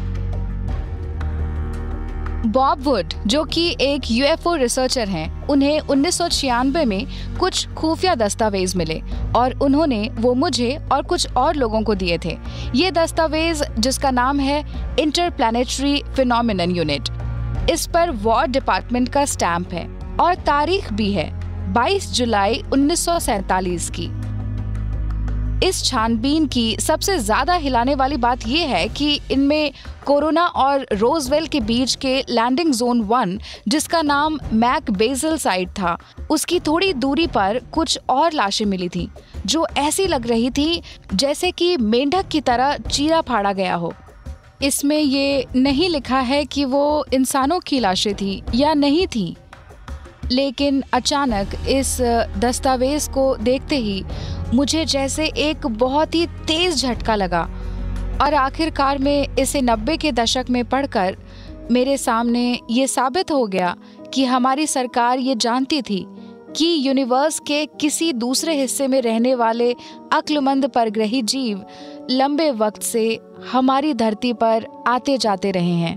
बॉब वुड, जो कि एक यूएफओ रिसर्चर हैं, उन्हें 1996 में कुछ खुफिया दस्तावेज मिले और उन्होंने वो मुझे और कुछ और लोगों को दिए थे। ये दस्तावेज, जिसका नाम है इंटरप्लैनेटरी फिनोमिनन यूनिट, इस पर वॉर डिपार्टमेंट का स्टैंप है और तारीख भी है 22 जुलाई 1947 की। इस छानबीन की सबसे ज्यादा हिलाने वाली बात यह है कि इनमें कोरोना और रोजवेल के बीच के लैंडिंग जोन 1, जिसका नाम मैक बेजल साइट था, उसकी थोड़ी दूरी पर कुछ और लाशें मिली थीं, जो ऐसी लग रही थी जैसे कि मेंढक की तरह चीरा फाड़ा गया हो। इसमें ये नहीं लिखा है कि वो इंसानों की लाशें थी या नहीं थी, लेकिन अचानक इस दस्तावेज को देखते ही मुझे जैसे एक बहुत ही तेज झटका लगा, और आखिरकार में इसे 90 के दशक में पढ़कर मेरे सामने ये साबित हो गया कि हमारी सरकार ये जानती थी कि यूनिवर्स के किसी दूसरे हिस्से में रहने वाले अक्लमंद परग्रही जीव लंबे वक्त से हमारी धरती पर आते जाते रहे हैं।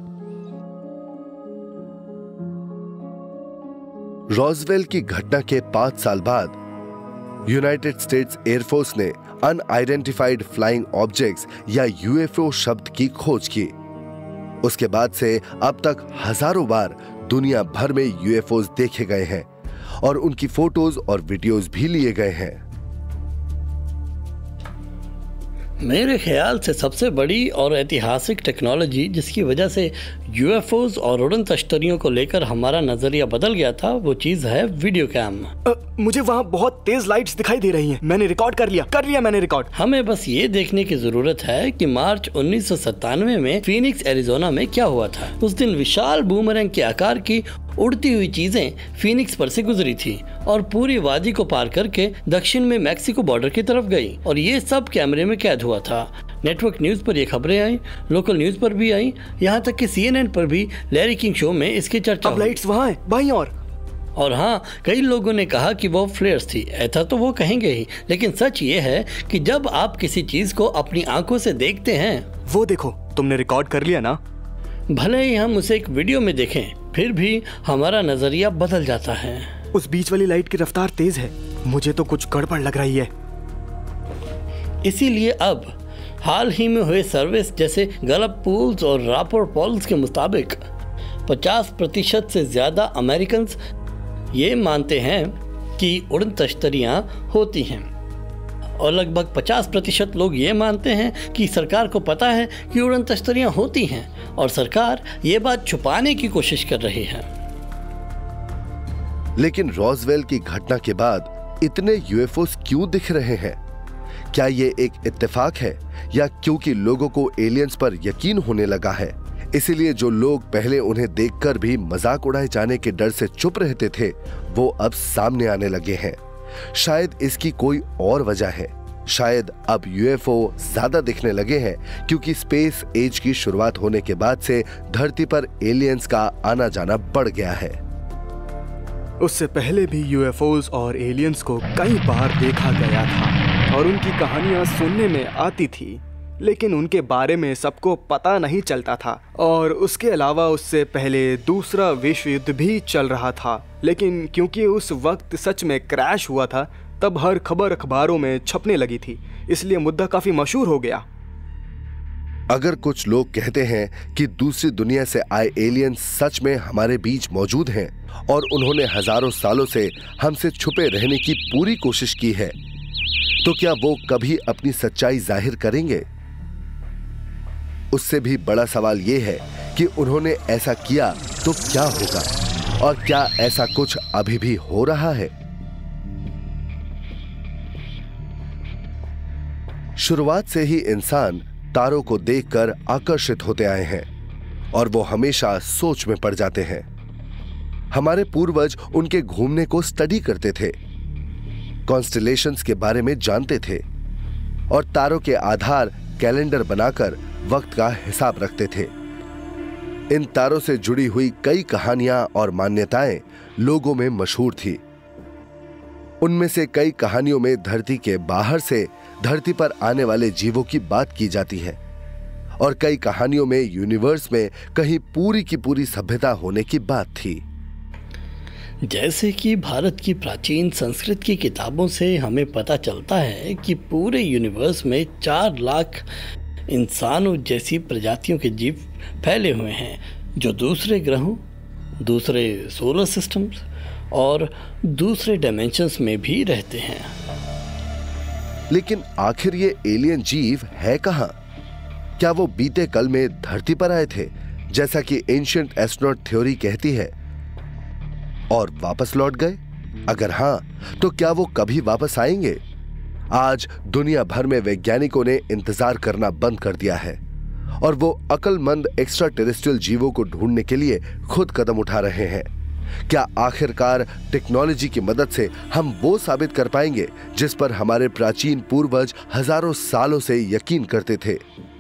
रॉसवेल की घटना के 5 साल बाद यूनाइटेड स्टेट्स एयरफोर्स ने अनआइडेंटिफाइड फ्लाइंग ऑब्जेक्ट्स या यूएफओ शब्द की खोज की। उसके बाद से अब तक हजारों बार दुनिया भर में यूएफओस देखे गए हैं और उनकी फोटोज और वीडियोस भी लिए गए हैं। मेरे ख्याल से सबसे बड़ी और ऐतिहासिक टेक्नोलॉजी जिसकी वजह से यूएफओस और उड़न तश्तरियों को लेकर हमारा नजरिया बदल गया था, वो चीज है वीडियो कैम। मुझे वहाँ बहुत तेज लाइट्स दिखाई दे रही हैं। मैंने रिकॉर्ड कर लिया मैंने रिकॉर्ड। हमें बस ये देखने की जरूरत है कि मार्च 1997 में फीनिक्स एरिजोना में क्या हुआ था। उस दिन विशाल बूमरैंग के आकार की उड़ती हुई चीजें फीनिक्स पर से गुजरी थी और पूरी वादी को पार करके दक्षिण में मैक्सिको बॉर्डर की तरफ गई और ये सब कैमरे में कैद हुआ था। नेटवर्क न्यूज पर ये खबरें आई, लोकल न्यूज पर भी आई, यहाँ तक कि CNN पर भी लैरी किंग शो में इसकी चर्चा। अब लाइट्स वहाँ हैं, बाईं और हाँ, कई लोगों ने कहा कि वो फ्लेयर्स थी। ऐसा तो वो कहेंगे ही, लेकिन सच ये है कि जब आप किसी चीज को अपनी आंखों से देखते हैं, वो देखो, तुमने रिकॉर्ड कर लिया ना। भले ही हम उसे एक वीडियो में देखें, फिर भी हमारा नजरिया बदल जाता है। उस बीच वाली लाइट की रफ्तार तेज है, मुझे तो कुछ गड़बड़ लग रही है। इसीलिए अब हाल ही में हुए सर्विस जैसे गलप पोल्स और रापर पोल्स के मुताबिक 50% से ज्यादा अमेरिकन ये मानते हैं कि उड़न तश्तरियां होती हैं और लगभग 50% लोग ये मानते हैं कि सरकार को पता है कि उड़न तश्तरियां होती हैं और सरकार ये बात छुपाने की कोशिश कर रही है। लेकिन रॉसवेल की घटना के बाद इतने यूएफओस क्यों दिख रहे हैं? क्या ये एक इत्तेफाक है या क्योंकि लोगों को एलियंस पर यकीन होने लगा है, इसीलिए जो लोग पहले उन्हें देखकर भी मजाक उड़ाए जाने के डर से चुप रहते थे, वो अब सामने आने लगे हैं? शायद इसकी कोई और वजह है। शायद अब यूएफओ ज्यादा दिखने लगे हैं क्योंकि स्पेस एज की शुरुआत होने के बाद से धरती पर एलियंस का आना जाना बढ़ गया है। उससे पहले भी यूएफओस और एलियंस को कई बार देखा गया था और उनकी कहानियां सुनने में आती थी, लेकिन उनके बारे में सबको पता नहीं चलता था। और उसके अलावा उससे पहले दूसरा विश्व युद्ध भी चल रहा था, लेकिन क्योंकि उस वक्त सच में क्रैश हुआ था, तब हर खबर अखबारों में छपने लगी थी, इसलिए मुद्दा काफी मशहूर हो गया। अगर कुछ लोग कहते हैं कि दूसरी दुनिया से आए एलियंस सच में हमारे बीच मौजूद हैं और उन्होंने हजारों सालों से हमसे छुपे रहने की पूरी कोशिश की है, तो क्या वो कभी अपनी सच्चाई जाहिर करेंगे? उससे भी बड़ा सवाल यह है कि उन्होंने ऐसा किया तो क्या होगा और क्या ऐसा कुछ अभी भी हो रहा है? शुरुआत से ही इंसान तारों को देखकर आकर्षित होते आए हैं और वो हमेशा सोच में पड़ जाते हैं। हमारे पूर्वज उनके घूमने को स्टडी करते थे, कॉन्स्टेलेशंस के बारे में जानते थे और तारों के आधार कैलेंडर बनाकर वक्त का हिसाब रखते थे। इन तारों से जुड़ी हुई कई कहानियां और मान्यताएं लोगों में मशहूर थी। उनमें से कई कहानियों में धरती के बाहर से धरती पर आने वाले जीवों की बात की जाती है और कई कहानियों में यूनिवर्स में कहीं पूरी की पूरी सभ्यता होने की बात थी। जैसे कि भारत की प्राचीन संस्कृत की किताबों से हमें पता चलता है कि पूरे यूनिवर्स में 4 लाख इंसानों जैसी प्रजातियों के जीव फैले हुए हैं, जो दूसरे ग्रहों, दूसरे सोलर सिस्टम्स और दूसरे डायमेंशंस में भी रहते हैं। लेकिन आखिर ये एलियन जीव है कहां? क्या वो बीते कल में धरती पर आए थे, जैसा कि एंशिएंट एस्ट्रोनॉट थ्योरी कहती है, और वापस लौट गए? अगर हां, तो क्या वो कभी वापस आएंगे? आज दुनिया भर में वैज्ञानिकों ने इंतजार करना बंद कर दिया है और वो अक्लमंद एक्स्ट्रा टेरेस्ट्रियल जीवों को ढूंढने के लिए खुद कदम उठा रहे हैं। क्या आखिरकार टेक्नोलॉजी की मदद से हम वो साबित कर पाएंगे जिस पर हमारे प्राचीन पूर्वज हजारों सालों से यकीन करते थे?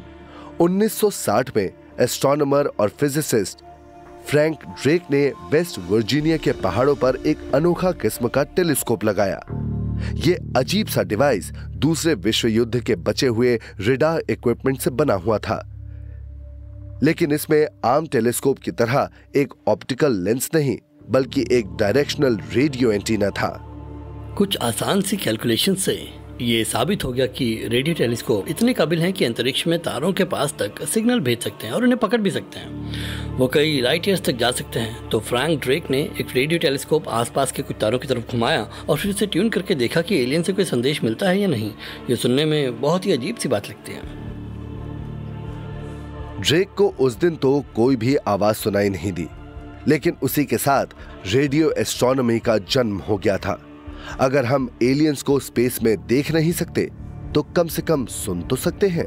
1960 में एस्ट्रोनॉमर और फिजिसिस्ट फ्रैंक ड्रेक ने वेस्ट वर्जीनिया के पहाड़ों पर एक अनोखा किस्म का टेलीस्कोप लगाया। ये अजीब सा डिवाइस दूसरे विश्व युद्ध के बचे हुए रेडार इक्विपमेंट से बना हुआ था, लेकिन इसमें आम टेलीस्कोप की तरह एक ऑप्टिकल लेंस नहीं, बल्कि एक डायरेक्शनल रेडियो एंटीना था। कुछ आसान सी कैलकुलेशन से ये साबित हो गया कि रेडियो टेलीस्कोप इतने काबिल हैं कि अंतरिक्ष में तारों के पास तक सिग्नल भेज सकते हैं और उन्हें पकड़ भी सकते हैं। वो कई लाइट ईयर्स तक जा सकते हैं। तो फ्रैंक ड्रेक ने एक रेडियो टेलीस्कोप आसपास के कुछ तारों की तरफ घुमाया और फिर उसे ट्यून करके देखा कि एलियन से कोई संदेश मिलता है या नहीं। ये सुनने में बहुत ही अजीब सी बात लगती है। ड्रेक को उस दिन तो कोई भी आवाज सुनाई नहीं दी, लेकिन उसी के साथ रेडियो एस्ट्रोनॉमी का जन्म हो गया था। अगर हम एलियंस को स्पेस में देख नहीं सकते तो कम से कम सुन तो सकते हैं।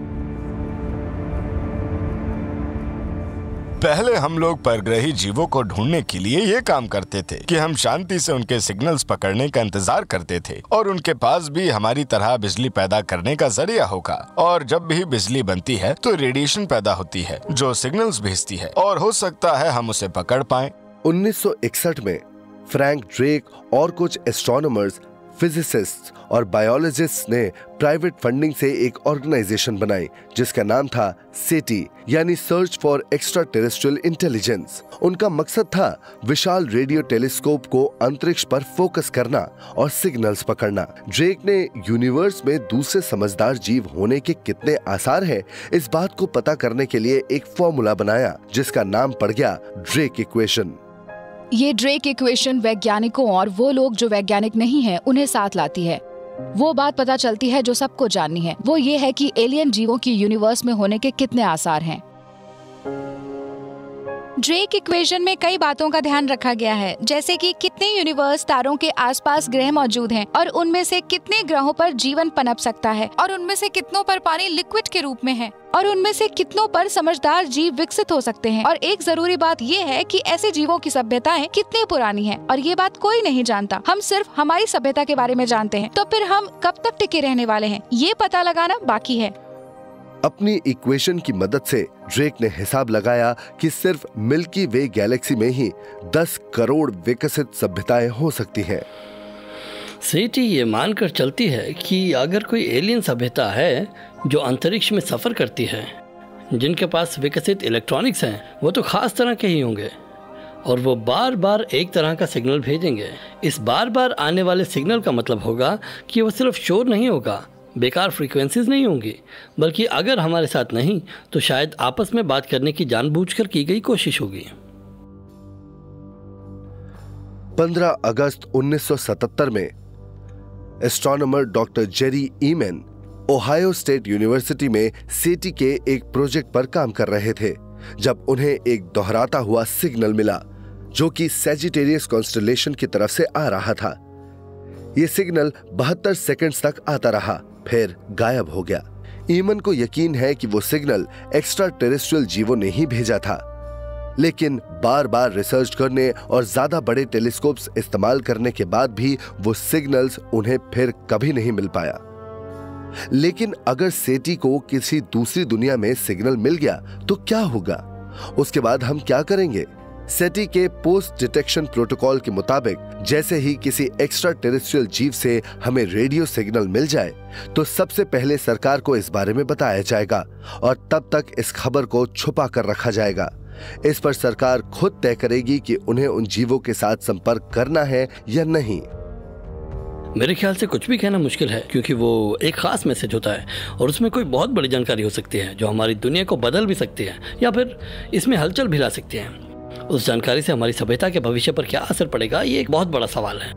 पहले हम लोग परग्रही जीवों को ढूंढने के लिए ये काम करते थे कि हम शांति से उनके सिग्नल्स पकड़ने का इंतजार करते थे और उनके पास भी हमारी तरह बिजली पैदा करने का जरिया होगा। और जब भी बिजली बनती है तो रेडिएशन पैदा होती है जो सिग्नल्स भेजती है और हो सकता है हम उसे पकड़ पाएं। 1961 में फ्रैंक ड्रेक और कुछ एस्ट्रोनॉमर्स, फिजिसिस्ट्स और बायोलॉजिस्ट्स ने प्राइवेट फंडिंग से एक ऑर्गेनाइजेशन बनाई जिसका नाम था सेटी, यानी search for extra terrestrial intelligence. उनका मकसद था विशाल रेडियो टेलीस्कोप को अंतरिक्ष पर फोकस करना और सिग्नल्स पकड़ना। ड्रेक ने यूनिवर्स में दूसरे समझदार जीव होने के कितने आसार हैं, इस बात को पता करने के लिए एक फॉर्मूला बनाया जिसका नाम पड़ गया ड्रेक इक्वेशन। ये ड्रेक इक्वेशन वैज्ञानिकों और वो लोग जो वैज्ञानिक नहीं हैं उन्हें साथ लाती है। वो बात पता चलती है जो सबको जाननी है, वो ये है कि एलियन जीवों की यूनिवर्स में होने के कितने आसार हैं। ड्रेक इक्वेशन में कई बातों का ध्यान रखा गया है, जैसे कि कितने यूनिवर्स तारों के आसपास ग्रह मौजूद हैं और उनमें से कितने ग्रहों पर जीवन पनप सकता है और उनमें से कितनों पर पानी लिक्विड के रूप में है और उनमें से कितनों पर समझदार जीव विकसित हो सकते हैं। और एक जरूरी बात ये है कि ऐसे जीवों की सभ्यताएं कितनी पुरानी हैं और ये बात कोई नहीं जानता। हम सिर्फ हमारी सभ्यता के बारे में जानते हैं। तो फिर हम कब तक टिके रहने वाले हैं, ये पता लगाना बाकी है। अपनी इक्वेशन की मदद से ड्रेक ने हिसाब लगाया कि सिर्फ मिल्की वे गैलेक्सी में ही 10 करोड़ विकसित सभ्यताएं हो सकती हैं। सेटी ये मानकर चलती है कि अगर कोई एलियन सभ्यता है जो अंतरिक्ष में सफर करती है, जिनके पास विकसित इलेक्ट्रॉनिक्स हैं, वो तो खास तरह के ही होंगे और वो बार बार एक तरह का सिग्नल भेजेंगे। इस बार बार आने वाले सिग्नल का मतलब होगा कि वो सिर्फ शोर नहीं होगा, बेकार फ्रीक्वेंसीज नहीं होंगी, बल्कि अगर हमारे साथ नहीं तो शायद आपस में बात करने की जानबूझकर की गई कोशिश होगी। 15 अगस्त 1977 में astronomer doctor Jerry Ehman Ohio State University में सेटी के एक प्रोजेक्ट पर काम कर रहे थे जब उन्हें एक दोहराता हुआ सिग्नल मिला जो कि सैजिटेरियस कॉन्स्टेलेशन की तरफ से आ रहा था। यह सिग्नल 72 सेकंड्स तक आता रहा, फिर गायब हो गया। ईमन को यकीन है कि वो सिग्नल एक्स्ट्रा टेरेस्ट्रियल जीवों ने ही भेजा था, लेकिन बार बार रिसर्च करने और ज्यादा बड़े टेलीस्कोप्स इस्तेमाल करने के बाद भी वो सिग्नल्स उन्हें फिर कभी नहीं मिल पाया। लेकिन अगर सेटी को किसी दूसरी दुनिया में सिग्नल मिल गया तो क्या होगा? उसके बाद हम क्या करेंगे? सेटी के पोस्ट डिटेक्शन प्रोटोकॉल के मुताबिक जैसे ही किसी एक्स्ट्रा टेरेस्ट्रियल जीव से हमें रेडियो सिग्नल मिल जाए तो सबसे पहले सरकार को इस बारे में बताया जाएगा और तब तक इस खबर को छुपा कर रखा जाएगा। इस पर सरकार खुद तय करेगी कि उन्हें उन जीवों के साथ संपर्क करना है या नहीं। मेरे ख्याल से कुछ भी कहना मुश्किल है, क्योंकि वो एक खास मैसेज होता है और उसमें कोई बहुत बड़ी जानकारी हो सकती है जो हमारी दुनिया को बदल भी सकती है या फिर इसमें हलचल भी ला सकती है। उस जानकारी से हमारी सभ्यता के भविष्य पर क्या असर पड़ेगा, ये एक बहुत बड़ा सवाल है।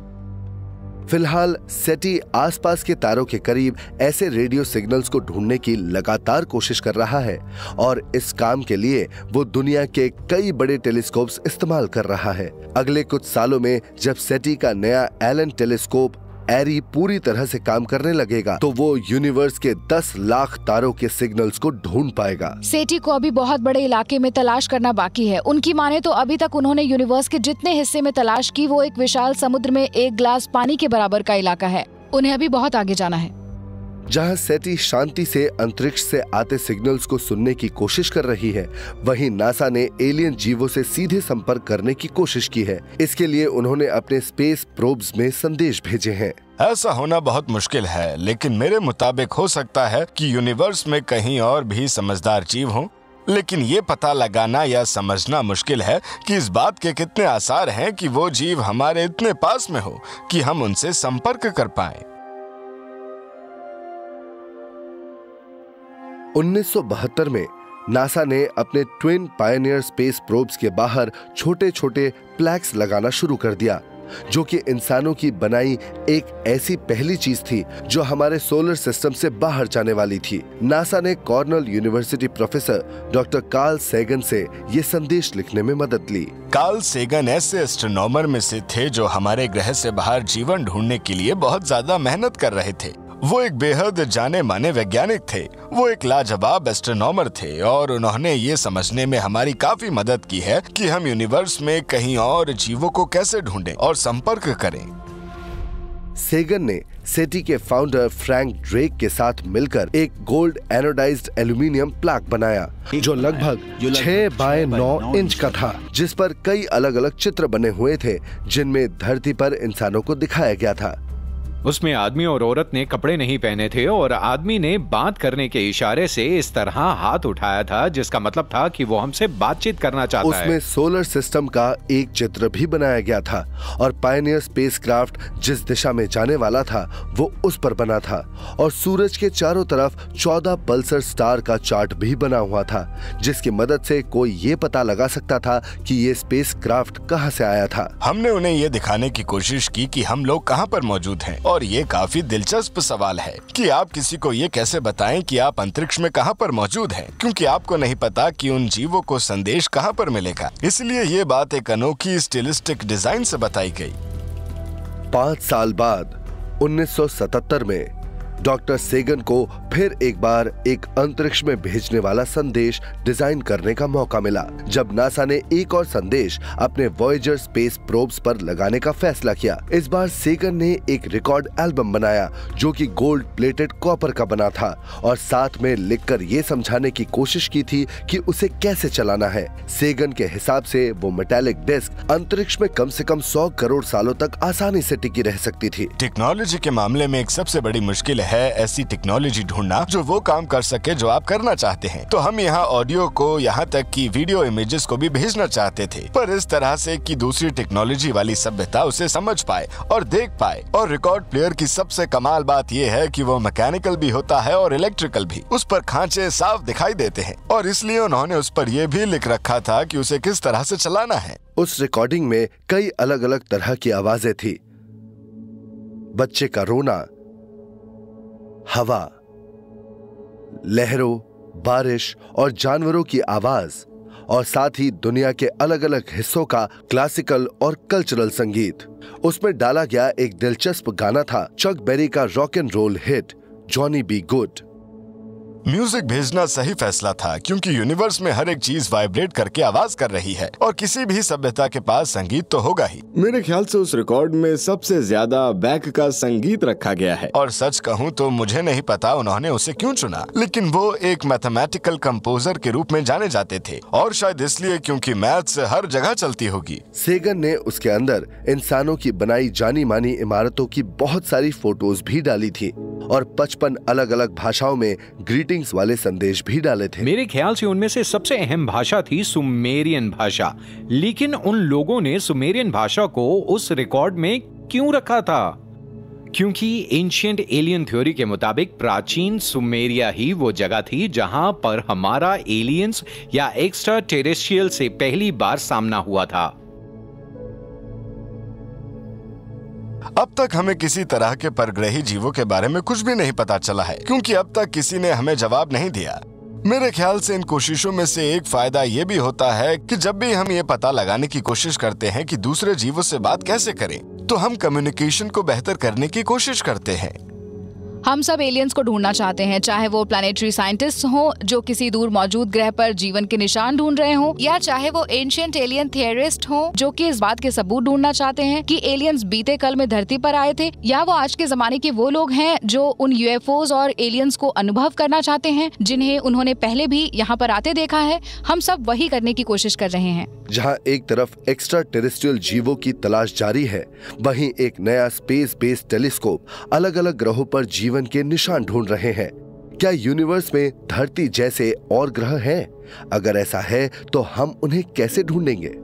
फिलहाल सेटी आसपास के तारों के करीब ऐसे रेडियो सिग्नल्स को ढूंढने की लगातार कोशिश कर रहा है और इस काम के लिए वो दुनिया के कई बड़े टेलीस्कोप्स इस्तेमाल कर रहा है। अगले कुछ सालों में जब सेटी का नया एलन टेलीस्कोप एरी पूरी तरह से काम करने लगेगा तो वो यूनिवर्स के 10 लाख तारों के सिग्नल्स को ढूंढ पाएगा। सेटी को अभी बहुत बड़े इलाके में तलाश करना बाकी है। उनकी माने तो अभी तक उन्होंने यूनिवर्स के जितने हिस्से में तलाश की वो एक विशाल समुद्र में एक ग्लास पानी के बराबर का इलाका है। उन्हें अभी बहुत आगे जाना है। जहां सेटी शांति से अंतरिक्ष से आते सिग्नल्स को सुनने की कोशिश कर रही है, वहीं नासा ने एलियन जीवों से सीधे संपर्क करने की कोशिश की है। इसके लिए उन्होंने अपने स्पेस प्रोब्स में संदेश भेजे हैं। ऐसा होना बहुत मुश्किल है, लेकिन मेरे मुताबिक हो सकता है कि यूनिवर्स में कहीं और भी समझदार जीव हों लेकिन ये पता लगाना या समझना मुश्किल है कि इस बात के कितने आसार हैं कि वो जीव हमारे इतने पास में हो कि हम उनसे संपर्क कर पाएं। 1972 में नासा ने अपने ट्विन पायनियर स्पेस प्रोब्स के बाहर छोटे छोटे प्लैक्स लगाना शुरू कर दिया, जो कि इंसानों की बनाई एक ऐसी पहली चीज थी जो हमारे सोलर सिस्टम से बाहर जाने वाली थी। नासा ने Cornell University professor doctor Carl Sagan से ये संदेश लिखने में मदद ली। कार्ल सेगन ऐसे एस्ट्रोनॉमर में से थे जो हमारे ग्रह से बाहर जीवन ढूंढने के लिए बहुत ज्यादा मेहनत कर रहे थे। वो एक बेहद जाने माने वैज्ञानिक थे। वो एक लाजवाब एस्ट्रोनॉमर थे और उन्होंने ये समझने में हमारी काफी मदद की है कि हम यूनिवर्स में कहीं और जीवों को कैसे ढूंढें और संपर्क करें। सेगन ने सेटी के फाउंडर फ्रैंक ड्रेक के साथ मिलकर एक गोल्ड एनोडाइज्ड एल्यूमिनियम प्लाक बनाया जो लगभग 6 बाय 9 इंच का था, जिस पर कई अलग अलग चित्र बने हुए थे जिनमें धरती पर इंसानों को दिखाया गया था। उसमें आदमी और औरत ने कपड़े नहीं पहने थे और आदमी ने बात करने के इशारे से इस तरह हाथ उठाया था, जिसका मतलब था कि वो हमसे बातचीत करना चाहता है। उसमें सोलर सिस्टम का एक चित्र भी बनाया गया था और पायनियर स्पेसक्राफ्ट जिस दिशा में जाने वाला था वो उस पर बना था और सूरज के चारों तरफ 14 पल्सर स्टार का चार्ट भी बना हुआ था, जिसकी मदद से कोई ये पता लगा सकता था कि ये स्पेसक्राफ्ट कहां से आया था। हमने उन्हें ये दिखाने की कोशिश की कि हम लोग कहां पर मौजूद हैं। और ये काफी दिलचस्प सवाल है कि आप किसी को ये कैसे बताएं कि आप अंतरिक्ष में कहां पर मौजूद हैं, क्योंकि आपको नहीं पता कि उन जीवों को संदेश कहां पर मिलेगा। इसलिए ये बात एक अनोखी स्टिलिस्टिक डिजाइन से बताई गई। 5 साल बाद 1977 में डॉक्टर सेगन को फिर एक बार एक अंतरिक्ष में भेजने वाला संदेश डिजाइन करने का मौका मिला, जब नासा ने एक और संदेश अपने वॉयेजर स्पेस प्रोब्स पर लगाने का फैसला किया। इस बार सेगन ने एक रिकॉर्ड एल्बम बनाया जो कि गोल्ड प्लेटेड कॉपर का बना था और साथ में लिखकर ये समझाने की कोशिश की थी कि उसे कैसे चलाना है। सेगन के हिसाब से वो मेटालिक डिस्क अंतरिक्ष में कम से कम 100 करोड़ सालों तक आसानी से टिकी रह सकती थी। टेक्नोलॉजी के मामले में एक सबसे बड़ी मुश्किल है ऐसी टेक्नोलॉजी ढूंढना जो वो काम कर सके जो आप करना चाहते हैं। तो हम यहाँ ऑडियो को, यहाँ तक कि वीडियो इमेजेस को भी भेजना चाहते थे, पर इस तरह से कि दूसरी टेक्नोलॉजी वाली सभ्यता उसे समझ पाए और देख पाए। और रिकॉर्ड प्लेयर की सबसे कमाल बात यह है कि वो मैकेनिकल भी होता है और इलेक्ट्रिकल भी। उस पर खांचे साफ दिखाई देते हैं और इसलिए उन्होंने उस पर यह भी लिख रखा था कि उसे किस तरह से चलाना है। उस रिकॉर्डिंग में कई अलग अलग तरह की आवाजें थी। बच्चे का रोना, हवा, लहरों, बारिश और जानवरों की आवाज और साथ ही दुनिया के अलग अलग हिस्सों का क्लासिकल और कल्चरल संगीत। उसमें डाला गया एक दिलचस्प गाना था चक बेरी का rock and roll hit Johnny B Goode. Music भेजना सही फैसला था क्योंकि यूनिवर्स में हर एक चीज वाइब्रेट करके आवाज कर रही है और किसी भी सभ्यता के पास संगीत तो होगा ही। मेरे ख्याल से उस रिकॉर्ड में सबसे ज्यादा बैक का संगीत रखा गया है। और सच कहूँ तो मुझे नहीं पता उन्होंने उसे क्यों चुना, लेकिन वो एक मैथमेटिकल कंपोजर के रूप में जाने जाते थे और शायद इसलिए क्योंकि मैथ्स हर जगह चलती होगी। सेगन ने उसके अंदर इंसानों की बनाई जानी मानी इमारतों की बहुत सारी फोटोज भी डाली थी और 55 अलग अलग भाषाओं में ग्रीटिंग्स वाले संदेश भी डाले थे। मेरे ख्याल से उनमें से सबसे अहम भाषा थी सुमेरियन भाषा, लेकिन उन लोगों ने सुमेरियन भाषा को उस रिकॉर्ड में क्यों रखा था? क्योंकि एंशिएंट एलियन थ्योरी के मुताबिक प्राचीन सुमेरिया ही वो जगह थी जहां पर हमारा एलियंस या एक्स्ट्रा टेरेस्ट्रियल से पहली बार सामना हुआ था। अब तक हमें किसी तरह के परग्रही जीवों के बारे में कुछ भी नहीं पता चला है क्योंकि अब तक किसी ने हमें जवाब नहीं दिया। मेरे ख्याल से इन कोशिशों में से एक फायदा ये भी होता है कि जब भी हम ये पता लगाने की कोशिश करते हैं कि दूसरे जीवों से बात कैसे करें, तो हम कम्युनिकेशन को बेहतर करने की कोशिश करते हैं। हम सब एलियंस को ढूंढना चाहते हैं, चाहे वो प्लैनेटरी साइंटिस्ट हों जो किसी दूर मौजूद ग्रह पर जीवन के निशान ढूंढ रहे हों, या चाहे वो एंशिएंट एलियन थियरिस्ट हों जो कि इस बात के सबूत ढूंढना चाहते हैं कि एलियंस बीते कल में धरती पर आए थे, या वो आज के जमाने के वो लोग हैं जो उन यूएफओज और एलियंस को अनुभव करना चाहते हैं जिन्हें उन्होंने पहले भी यहाँ पर आते देखा है। हम सब वही करने की कोशिश कर रहे हैं। जहाँ एक तरफ एक्स्ट्रा टेरेस्ट्रियल जीवों की तलाश जारी है, वहीं एक नया स्पेस बेस्ड टेलीस्कोप अलग अलग ग्रहों पर जीवन के निशान ढूंढ रहे हैं। क्या यूनिवर्स में धरती जैसे और ग्रह हैं? अगर ऐसा है तो हम उन्हें कैसे ढूंढेंगे?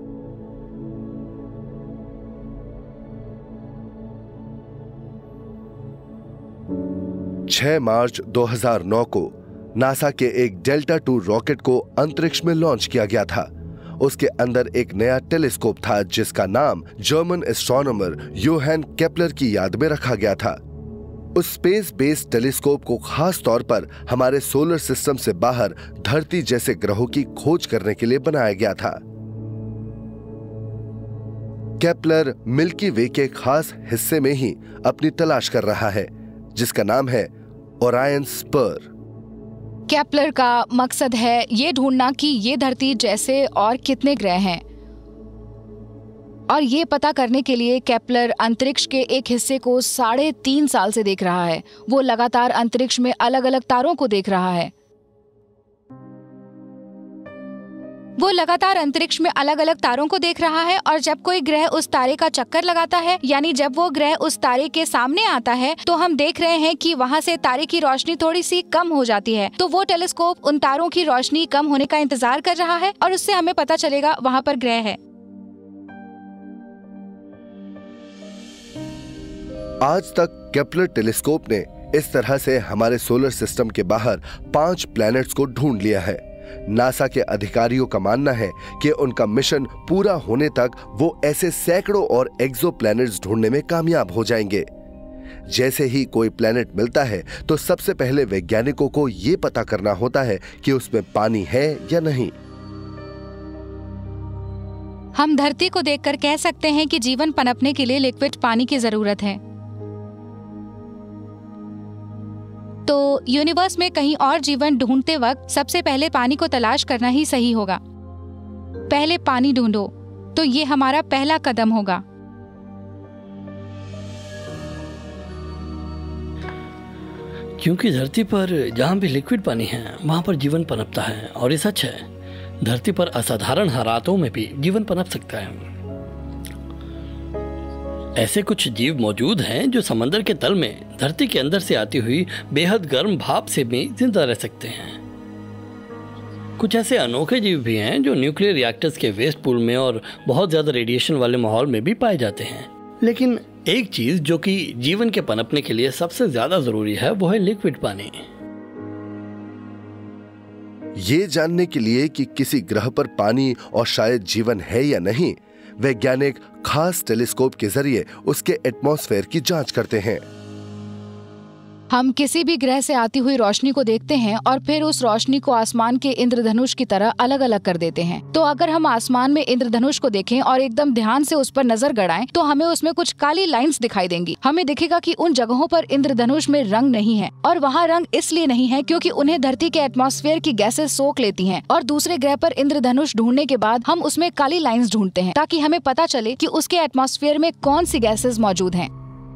मार्च 2009 को नासा के एक डेल्टा 2 रॉकेट को अंतरिक्ष में लॉन्च किया गया था। उसके अंदर एक नया टेलीस्कोप था जिसका नाम जर्मन एस्ट्रोनॉमर योहान केपलर की याद में रखा गया था। उस स्पेस बेस्ड टेलीस्कोप को खास तौर पर हमारे सोलर सिस्टम से बाहर धरती जैसे ग्रहों की खोज करने के लिए बनाया गया था। केपलर मिल्की वे के खास हिस्से में ही अपनी तलाश कर रहा है जिसका नाम है ओरायन स्पर। केपलर का मकसद है ये ढूंढना कि ये धरती जैसे और कितने ग्रह हैं, और ये पता करने के लिए केपलर अंतरिक्ष के एक हिस्से को 3.5 साल से देख रहा है। वो लगातार अंतरिक्ष में अलग अलग तारों को देख रहा है। और जब कोई ग्रह उस तारे का चक्कर लगाता है, यानी जब वो ग्रह उस तारे के सामने आता है, तो हम देख रहे हैं कि वहाँ से तारे की रोशनी थोड़ी सी कम हो जाती है। तो वो टेलीस्कोप उन तारों की रोशनी कम होने का इंतजार कर रहा है और उससे हमें पता चलेगा वहाँ पर ग्रह है। आज तक केपलर टेलीस्कोप ने इस तरह से हमारे सोलर सिस्टम के बाहर 5 प्लैनेट्स को ढूंढ लिया है। नासा के अधिकारियों का मानना है कि उनका मिशन पूरा होने तक वो ऐसे सैकड़ों और एक्सोप्लैनेट्स ढूंढने में कामयाब हो जाएंगे। जैसे ही कोई प्लैनेट मिलता है तो सबसे पहले वैज्ञानिकों को ये पता करना होता है कि उसमें पानी है या नहीं। हम धरती को देखकर कह सकते हैं कि जीवन पनपने के लिए लिक्विड पानी की जरूरत है। तो यूनिवर्स में कहीं और जीवन ढूंढते वक्त सबसे पहले पानी को तलाश करना ही सही होगा। पहले पानी ढूंढो, तो ये हमारा पहला कदम होगा। क्योंकि धरती पर जहाँ भी लिक्विड पानी है वहाँ पर जीवन पनपता है, और ये सच है। धरती पर असाधारण हालातों में भी जीवन पनप सकता है। ऐसे कुछ जीव मौजूद हैं जो समंदर के तल में धरती के अंदर से आती हुई बेहद गर्म भाप से भी जिंदा रह सकते हैं। कुछ ऐसे अनोखे जीव भी हैं जो न्यूक्लियर रिएक्टर्स के वेस्ट पूल में और बहुत ज्यादा रेडिएशन वाले माहौल में भी पाए जाते हैं। लेकिन एक चीज जो कि जीवन के पनपने के लिए सबसे ज्यादा जरूरी है वो है लिक्विड पानी। ये जानने के लिए कि किसी ग्रह पर पानी और शायद जीवन है या नहीं, वैज्ञानिक खास टेलीस्कोप के जरिए उसके एटमॉस्फेयर की जांच करते हैं। हम किसी भी ग्रह से आती हुई रोशनी को देखते हैं और फिर उस रोशनी को आसमान के इंद्रधनुष की तरह अलग अलग कर देते हैं। तो अगर हम आसमान में इंद्रधनुष को देखें और एकदम ध्यान से उस पर नजर गड़ाएं, तो हमें उसमें कुछ काली लाइंस दिखाई देंगी। हमें दिखेगा कि उन जगहों पर इंद्रधनुष में रंग नहीं है, और वहाँ रंग इसलिए नहीं है क्योंकि उन्हें धरती के एटमॉस्फेयर की गैसें सोख लेती हैं। और दूसरे ग्रह पर इंद्रधनुष ढूंढने के बाद हम उसमें काली लाइंस ढूंढते हैं ताकि हमें पता चले कि उसके एटमॉस्फेयर में कौन सी गैसेज मौजूद हैं।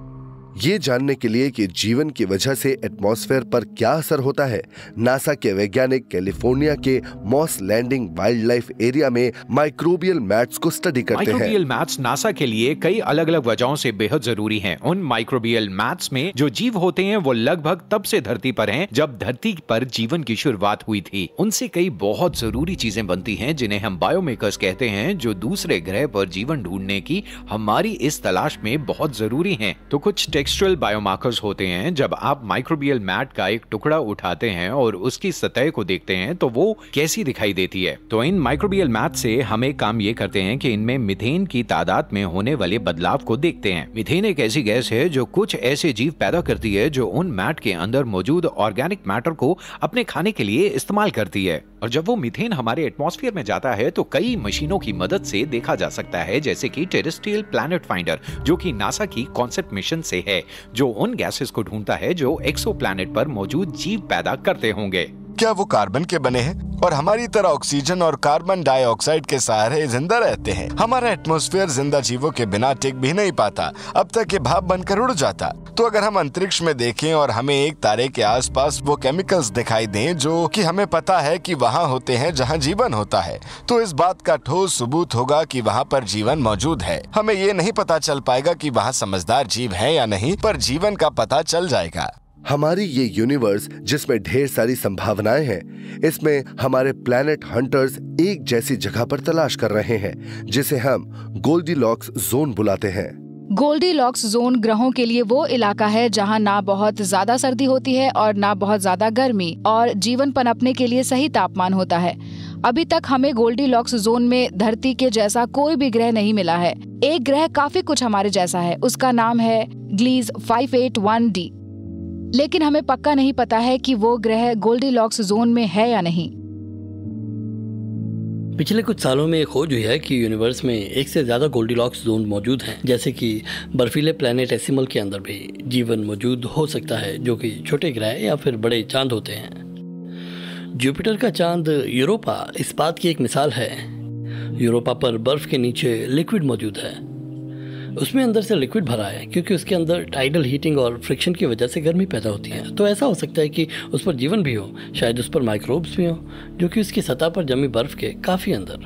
ये जानने के लिए कि जीवन की वजह से एटमॉस्फेयर पर क्या असर होता है, नासा के वैज्ञानिक कैलिफोर्निया के Moss Landing wild life area में माइक्रोबियल मैट्स को स्टडी करते हैं। माइक्रोबियल मैट्स नासा के लिए कई अलग अलग वजहों से बेहद जरूरी हैं। उन माइक्रोबियल मैट्स में जो जीव होते हैं वो लगभग तब से धरती पर हैं जब धरती पर जीवन की शुरुआत हुई थी। उनसे कई बहुत जरूरी चीजें बनती हैं जिन्हें हम बायोमेकर्स कहते हैं, जो दूसरे ग्रह पर जीवन ढूंढने की हमारी इस तलाश में बहुत जरूरी हैं। तो कुछ टेक्सचुअल बायोमार्कर्स होते हैं। जब आप माइक्रोबियल मैट का एक टुकड़ा उठाते हैं और उसकी सतह को देखते हैं तो वो कैसी दिखाई देती है। तो इन माइक्रोबियल मैट से हम एक काम ये करते हैं कि इनमें मीथेन की तादाद में होने वाले बदलाव को देखते हैं। मीथेन एक ऐसी गैस है जो कुछ ऐसे जीव पैदा करती है जो उन मैट के अंदर मौजूद ऑर्गेनिक मैटर को अपने खाने के लिए इस्तेमाल करती है। और जब वो मीथेन हमारे एटमॉस्फेयर में जाता है तो कई मशीनों की मदद से देखा जा सकता है, जैसे कि टेरेस्ट्रियल प्लैनेट फाइंडर जो कि नासा की कॉन्सेप्ट मिशन से है, जो उन गैसेस को ढूंढता है जो एक्सोप्लैनेट पर मौजूद जीव पैदा करते होंगे। क्या वो कार्बन के बने हैं और हमारी तरह ऑक्सीजन और कार्बन डाइऑक्साइड के सहारे जिंदा रहते हैं? हमारा एटमॉस्फेयर जिंदा जीवों के बिना टिक भी नहीं पाता, अब तक ये भाप बनकर उड़ जाता। तो अगर हम अंतरिक्ष में देखें और हमें एक तारे के आसपास वो केमिकल्स दिखाई दें जो कि हमें पता है कि वहाँ होते हैं जहाँ जीवन होता है, तो इस बात का ठोस सबूत होगा कि वहाँ पर जीवन मौजूद है। हमें ये नहीं पता चल पाएगा कि वहाँ समझदार जीव है या नहीं, पर जीवन का पता चल जाएगा। हमारी ये यूनिवर्स जिसमें ढेर सारी संभावनाएं हैं, इसमें हमारे प्लैनेट हंटर्स एक जैसी जगह पर तलाश कर रहे हैं जिसे हम गोल्डीलॉक्स जोन बुलाते हैं। गोल्डीलॉक्स जोन ग्रहों के लिए वो इलाका है जहां ना बहुत ज्यादा सर्दी होती है और ना बहुत ज्यादा गर्मी, और जीवन पनपने के लिए सही तापमान होता है। अभी तक हमें गोल्डीलॉक्स जोन में धरती के जैसा कोई भी ग्रह नहीं मिला है। एक ग्रह काफी कुछ हमारे जैसा है, उसका नाम है ग्लीज 581d, लेकिन हमें पक्का नहीं पता है कि वो ग्रह गोल्डीलॉक्स जोन में है या नहीं। पिछले कुछ सालों में खोज हुई है कि यूनिवर्स में एक से ज्यादा गोल्डीलॉक्स जोन मौजूद हैं, जैसे कि बर्फीले प्लैनेट एसिमल के अंदर भी जीवन मौजूद हो सकता है, जो कि छोटे ग्रह या फिर बड़े चांद होते हैं। जुपिटर का चांद यूरोपा इस बात की एक मिसाल है। यूरोपा पर बर्फ के नीचे लिक्विड मौजूद है, उसमें अंदर से लिक्विड भरा है क्योंकि उसके अंदर टाइडल हीटिंग और फ्रिक्शन की वजह से गर्मी पैदा होती है। तो ऐसा हो सकता है कि उस पर जीवन भी हो, शायद उस पर माइक्रोब्स भी हो, जो कि उसकी सतह पर जमी बर्फ के काफी अंदर।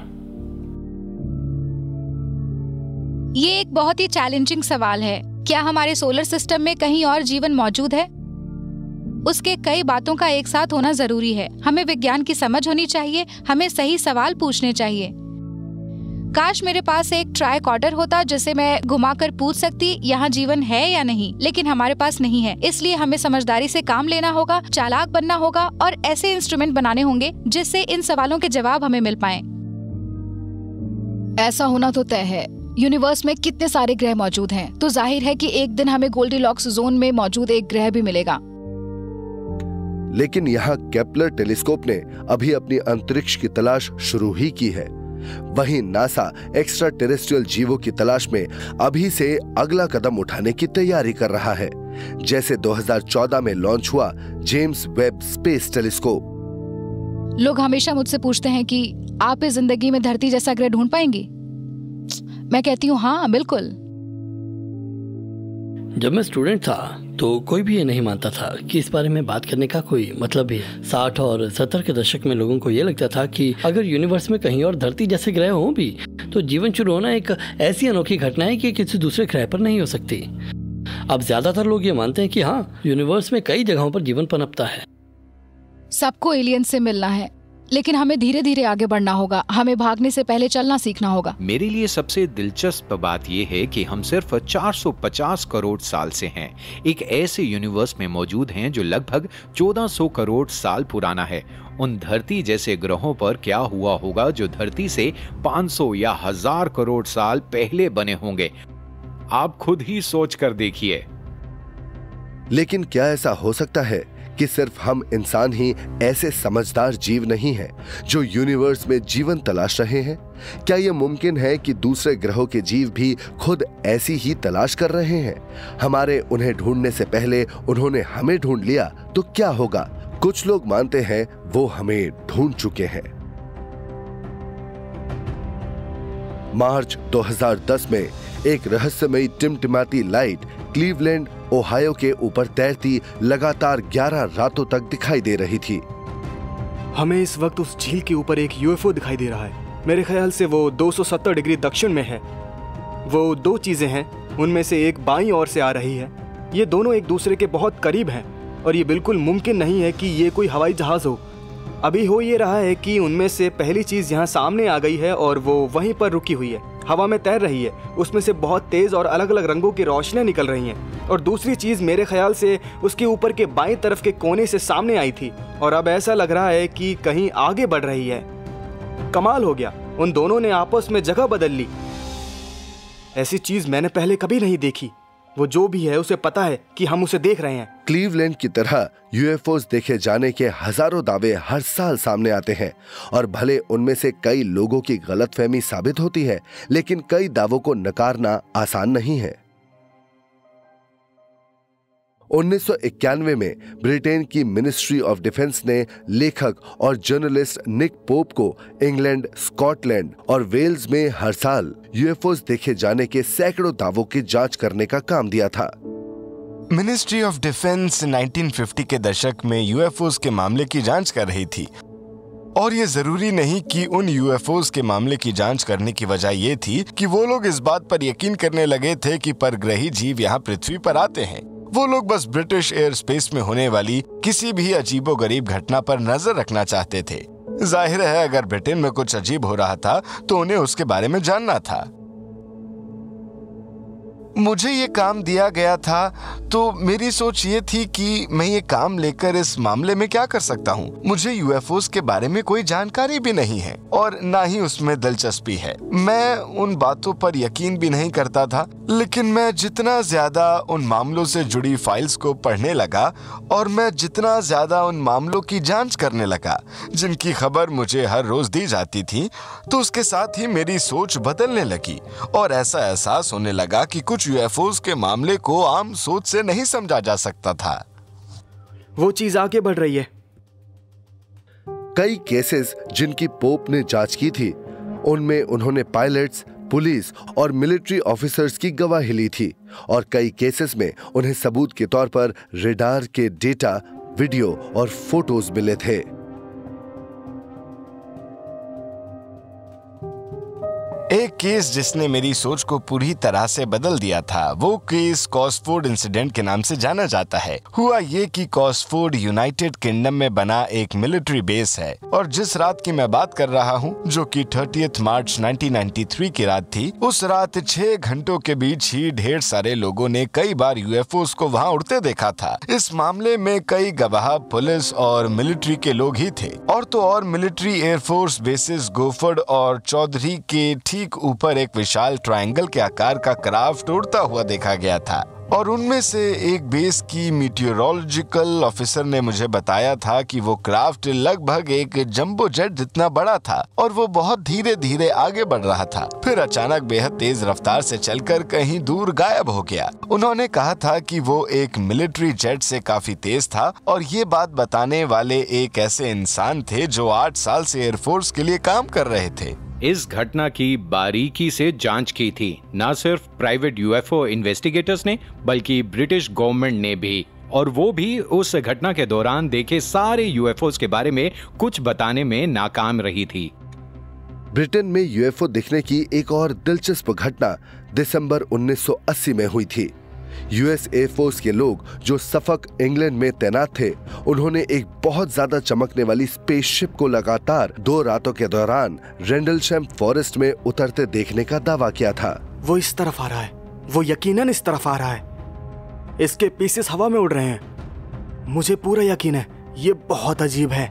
ये एक बहुत ही चैलेंजिंग सवाल है। क्या हमारे सोलर सिस्टम में कहीं और जीवन मौजूद है? उसके कई बातों का एक साथ होना जरूरी है। हमें विज्ञान की समझ होनी चाहिए, हमें सही सवाल पूछने चाहिए। काश मेरे पास एक ट्राइकॉर्डर होता जिसे मैं घुमाकर पूछ सकती यहाँ जीवन है या नहीं, लेकिन हमारे पास नहीं है। इसलिए हमें समझदारी से काम लेना होगा, चालाक बनना होगा और ऐसे इंस्ट्रूमेंट बनाने होंगे जिससे इन सवालों के जवाब हमें मिल पाएं। ऐसा होना तो तय है। यूनिवर्स में कितने सारे ग्रह मौजूद हैं, तो जाहिर है कि एक दिन हमें गोल्डीलॉक्स जोन में मौजूद एक ग्रह भी मिलेगा। लेकिन यहाँ केपलर टेलीस्कोप ने अभी अपनी अंतरिक्ष की तलाश शुरू ही की है। वहीं नासा एक्स्ट्रा टेरेस्ट्रियल जीवों की तलाश में अभी से अगला कदम उठाने की तैयारी कर रहा है, जैसे 2014 में लॉन्च हुआ जेम्स वेब स्पेस टेलीस्कोप। लोग हमेशा मुझसे पूछते हैं कि आप इस जिंदगी में धरती जैसा ग्रह ढूंढ पाएंगी? मैं कहती हूँ हाँ, बिल्कुल। जब मैं स्टूडेंट था तो कोई भी ये नहीं मानता था कि इस बारे में बात करने का कोई मतलब भी है। 60 और 70 के दशक में लोगों को ये लगता था कि अगर यूनिवर्स में कहीं और धरती जैसे ग्रह हों भी तो जीवन शुरू होना एक ऐसी अनोखी घटना है कि किसी दूसरे ग्रह पर नहीं हो सकती। अब ज्यादातर लोग ये मानते हैं कि हाँ, यूनिवर्स में कई जगहों पर जीवन पनपता है। सबको एलियन से मिलना है, लेकिन हमें धीरे धीरे आगे बढ़ना होगा। हमें भागने से पहले चलना सीखना होगा। मेरे लिए सबसे दिलचस्प बात यह है कि हम सिर्फ 450 करोड़ साल से हैं, एक ऐसे यूनिवर्स में मौजूद हैं जो लगभग 1400 करोड़ साल पुराना है। उन धरती जैसे ग्रहों पर क्या हुआ होगा जो धरती से 500 या 1000 करोड़ साल पहले बने होंगे? आप खुद ही सोच कर देखिए। लेकिन क्या ऐसा हो सकता है कि सिर्फ हम इंसान ही ऐसे समझदार जीव नहीं हैं जो यूनिवर्स में जीवन तलाश रहे हैं? क्या यह मुमकिन है कि दूसरे ग्रहों के जीव भी खुद ऐसी ही तलाश कर रहे हैं? हमारे उन्हें ढूंढने से पहले उन्होंने हमें ढूंढ लिया तो क्या होगा? कुछ लोग मानते हैं वो हमें ढूंढ चुके हैं। मार्च 2010 में एक रहस्यमयी टिमटिमाती लाइट क्लीवलैंड ओहायो के ऊपर तैरती लगातार 11 रातों तक दिखाई दे रही थी। हमें इस वक्त उस झील के ऊपर एक यूएफओ दिखाई दे रहा है। मेरे ख्याल से वो 270 डिग्री दक्षिण में है। वो दो चीजें हैं, उनमें से एक बाईं ओर से आ रही है। ये दोनों एक दूसरे के बहुत करीब हैं और ये बिल्कुल मुमकिन नहीं है कि ये कोई हवाई जहाज हो। अभी हो ये रहा है कि उनमें से पहली चीज यहाँ सामने आ गई है और वो वहीं पर रुकी हुई है, हवा में तैर रही है। उसमें से बहुत तेज और अलग अलग रंगों की रोशनियां निकल रही हैं। और दूसरी चीज मेरे ख्याल से उसके ऊपर के बाएं तरफ के कोने से सामने आई थी और अब ऐसा लग रहा है कि कहीं आगे बढ़ रही है। कमाल हो गया, उन दोनों ने आपस में जगह बदल ली। ऐसी चीज मैंने पहले कभी नहीं देखी। वो जो भी है उसे पता है कि हम उसे देख रहे हैं। क्लीवलैंड की तरह यूएफओस देखे जाने के हजारों दावे हर साल सामने आते हैं और भले उनमें से कई लोगों की गलतफहमी साबित होती है, लेकिन कई दावों को नकारना आसान नहीं है। 1991 में ब्रिटेन की मिनिस्ट्री ऑफ डिफेंस ने लेखक और जर्नलिस्ट निक पोप को इंग्लैंड, स्कॉटलैंड और वेल्स में हर साल यूएफओस देखे जाने के सैकड़ों दावों की जांच करने का काम दिया था। मिनिस्ट्री ऑफ डिफेंस 1950 के दशक में यूएफओस के मामले की जांच कर रही थी और ये जरूरी नहीं कि उन यूएफओस के मामले की जांच करने की वजह ये थी कि वो लोग इस बात पर यकीन करने लगे थे कि परग्रही जीव यहाँ पृथ्वी पर आते हैं। वो लोग बस ब्रिटिश एयर स्पेस में होने वाली किसी भी अजीबोगरीब घटना पर नजर रखना चाहते थे। जाहिर है अगर ब्रिटेन में कुछ अजीब हो रहा था तो उन्हें उसके बारे में जानना था। मुझे ये काम दिया गया था तो मेरी सोच ये थी कि मैं ये काम लेकर इस मामले में क्या कर सकता हूँ। मुझे यूएफओस के बारे में कोई जानकारी भी नहीं है और ना ही उसमें दिलचस्पी है। मैं उन बातों पर यकीन भी नहीं करता था, लेकिन मैं जितना ज्यादा उन मामलों से जुड़ी फाइल्स को पढ़ने लगा और मैं जितना ज्यादा उन मामलों की जांच करने लगा जिनकी खबर मुझे हर रोज दी जाती थी, तो उसके साथ ही मेरी सोच बदलने लगी और ऐसा एहसास होने लगा कि कुछ यूएफओस के मामले को आम सोच से नहीं समझा जा सकता था। वो चीज आगे बढ़ रही है। कई केसेस जिनकी पोप ने जांच की थी, उनमें उन्होंने पायलट्स, पुलिस और मिलिट्री ऑफिसर्स की गवाही ली थी और कई केसेस में उन्हें सबूत के तौर पर रेडार के डेटा, वीडियो और फोटोज मिले थे। एक केस जिसने मेरी सोच को पूरी तरह से बदल दिया था, वो केस कॉस्फोर्ड इंसिडेंट के नाम से जाना जाता है। हुआ ये कि कॉस्फोर्ड यूनाइटेड किंगडम में बना एक मिलिट्री बेस है और जिस रात की मैं बात कर रहा हूँ, जो कि 30 मार्च 1993 की रात थी, उस रात 6 घंटों के बीच ही ढेर सारे लोगों ने कई बार यूएफओस को वहाँ उड़ते देखा था। इस मामले में कई गवाह पुलिस और मिलिट्री के लोग ही थे और तो और मिलिट्री एयरफोर्स बेसिस गोफर्ड और चौधरी के ठीक ऊपर एक विशाल ट्रायंगल के आकार का क्राफ्ट उड़ता हुआ देखा गया था और उनमें से एक बेस की मीटियोरोलॉजिकल ऑफिसर ने मुझे बताया था कि वो क्राफ्ट लगभग एक जंबो जेट जितना बड़ा था और वो बहुत धीरे धीरे आगे बढ़ रहा था, फिर अचानक बेहद तेज रफ्तार से चलकर कहीं दूर गायब हो गया। उन्होंने कहा था कि वो एक मिलिट्री जेट से काफी तेज था और ये बात बताने वाले एक ऐसे इंसान थे जो 8 साल से एयरफोर्स के लिए काम कर रहे थे। इस घटना की बारीकी से जांच की थी, न सिर्फ प्राइवेट यूएफओ इन्वेस्टिगेटर्स ने बल्कि ब्रिटिश गवर्नमेंट ने भी, और वो भी उस घटना के दौरान देखे सारे यूएफओस के बारे में कुछ बताने में नाकाम रही थी। ब्रिटेन में यूएफओ दिखने की एक और दिलचस्प घटना दिसंबर 1980 में हुई थी। यूएस एयरफोर्स के लोग जो सफक इंग्लैंड में तैनात थे, उन्होंने एक बहुत ज्यादा चमकने वाली स्पेसशिप को लगातार 2 रातों के दौरान रेंडलशैम फॉरेस्ट में उतरते देखने का दावा किया था। वो इस तरफ आ रहा है, वो यकीनन इस तरफ आ रहा है। इसके पीसेस हवा में उड़ रहे हैं। मुझे पूरा यकीन है ये बहुत अजीब है।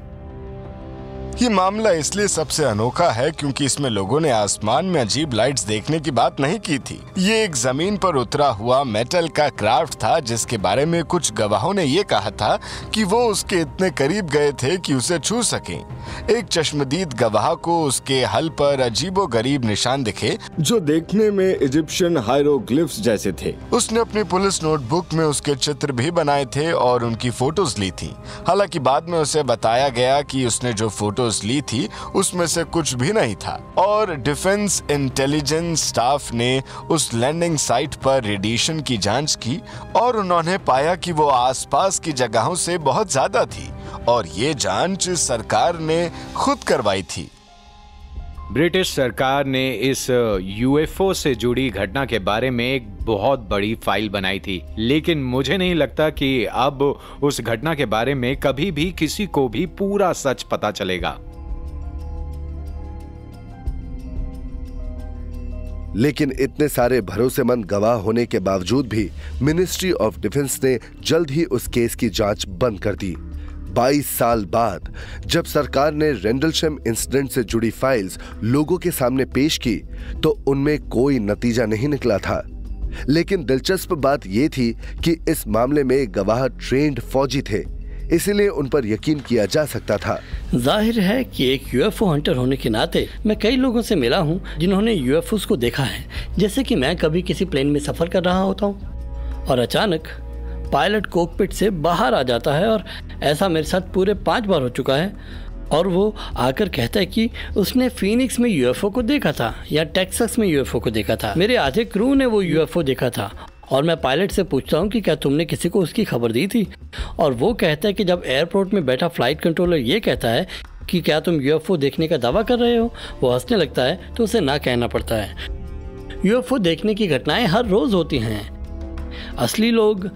ये मामला इसलिए सबसे अनोखा है क्योंकि इसमें लोगों ने आसमान में अजीब लाइट्स देखने की बात नहीं की थी। ये एक जमीन पर उतरा हुआ मेटल का क्राफ्ट था जिसके बारे में कुछ गवाहों ने ये कहा था कि वो उसके इतने करीब गए थे कि उसे छू सकें। एक चश्मदीद गवाह को उसके हल पर अजीबोगरीब निशान दिखे जो देखने में इजिप्शियन हायरोग्लिफ्स जैसे थे। उसने अपनी पुलिस नोटबुक में उसके चित्र भी बनाए थे और उनकी फोटोज ली थी। हालांकि बाद में उसे बताया गया कि उसने जो फोटोज ली थी उसमें से कुछ भी नहीं था और डिफेंस इंटेलिजेंस स्टाफ ने उस लैंडिंग साइट पर रेडिएशन की जांच की और उन्होंने पाया कि वो आसपास की जगहों से बहुत ज्यादा थी और ये जांच सरकार ने खुद करवाई थी। ब्रिटिश सरकार ने इस यूएफओ से जुड़ी घटना के बारे में एक बहुत बड़ी फाइल बनाई थी, लेकिन मुझे नहीं लगता कि अब उस घटना के बारे में कभी भी किसी को भी पूरा सच पता चलेगा। लेकिन इतने सारे भरोसेमंद गवाह होने के बावजूद भी मिनिस्ट्री ऑफ डिफेंस ने जल्द ही उस केस की जांच बंद कर दी। 22 साल बाद जब सरकार ने रेंडलशैम इंसिडेंट से जुड़ी फाइल्स लोगों के सामने पेश की तो उनमें कोई नतीजा नहीं निकला था। लेकिन दिलचस्प बात यह थी कि इस मामले में गवाह ट्रेंड फौजी थे, इसलिए उन पर यकीन किया जा सकता था। जाहिर है कि एक यूएफओ हंटर होने के नाते मैं कई लोगों से मिला हूं जिन्होंने यूएफओस को देखा है। जैसे कि मैं कभी किसी प्लेन में सफर कर रहा होता हूं और अचानक पायलट कॉकपिट से बाहर आ जाता है, और ऐसा मेरे साथ पूरे 5 बार हो चुका है, और वो आकर कहता है कि उसने फीनिक्स में यूएफओ को देखा था या टेक्सास में यूएफओ को देखा था। मेरे आधे क्रू ने वो यूएफओ देखा था और मैं पायलट से पूछता हूँ कि क्या तुमने किसी को उसकी खबर दी थी, और वो कहता है कि जब एयरपोर्ट में बैठा फ्लाइट कंट्रोलर ये कहता है कि क्या तुम यूएफओ देखने का दावा कर रहे हो, वो हंसने लगता है तो उसे ना कहना पड़ता है। यूएफओ देखने की घटनाएं हर रोज होती हैं। असली लोग